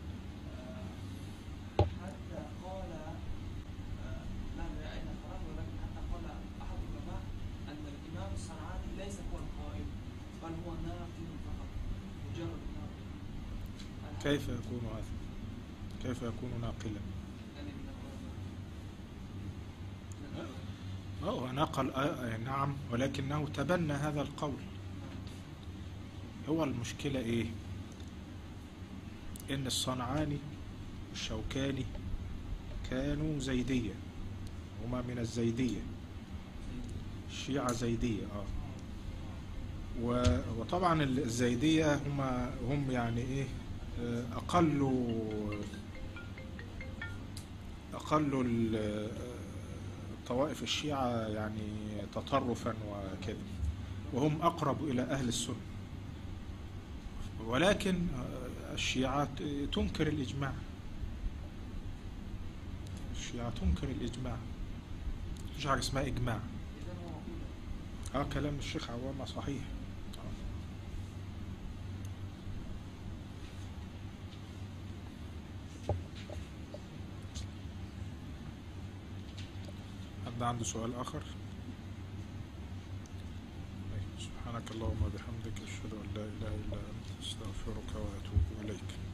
حتى قال لا أين خرج ولكن حتى قال أحد العلماء أن الإمام الصنعاني ليس هو القائل بل هو ناقل فقط مجرد ناقل. كيف يكون هذا؟ كيف يكون ناقلا؟ هو نقل آه نعم ولكنه تبنى هذا القول. هو المشكلة ايه؟ ان الصنعاني والشوكاني كانوا زيدية، هما من الزيدية، الشيعة زيدية اه وطبعا الزيدية هما هم يعني ايه اقل تقلل طوائف الشيعة يعني تطرفا وكذا، وهم أقرب إلى أهل السنة، ولكن الشيعة تنكر الإجماع. الشيعة تنكر الإجماع، مش حاجة اسمها إجماع. إذا هو مقولة. اه كلام الشيخ عوامة صحيح. حد عنده سؤال آخر؟ سبحانك اللهم وبحمدك أشهد أن لا إله إلا أنت أستغفرك وأتوب إليك.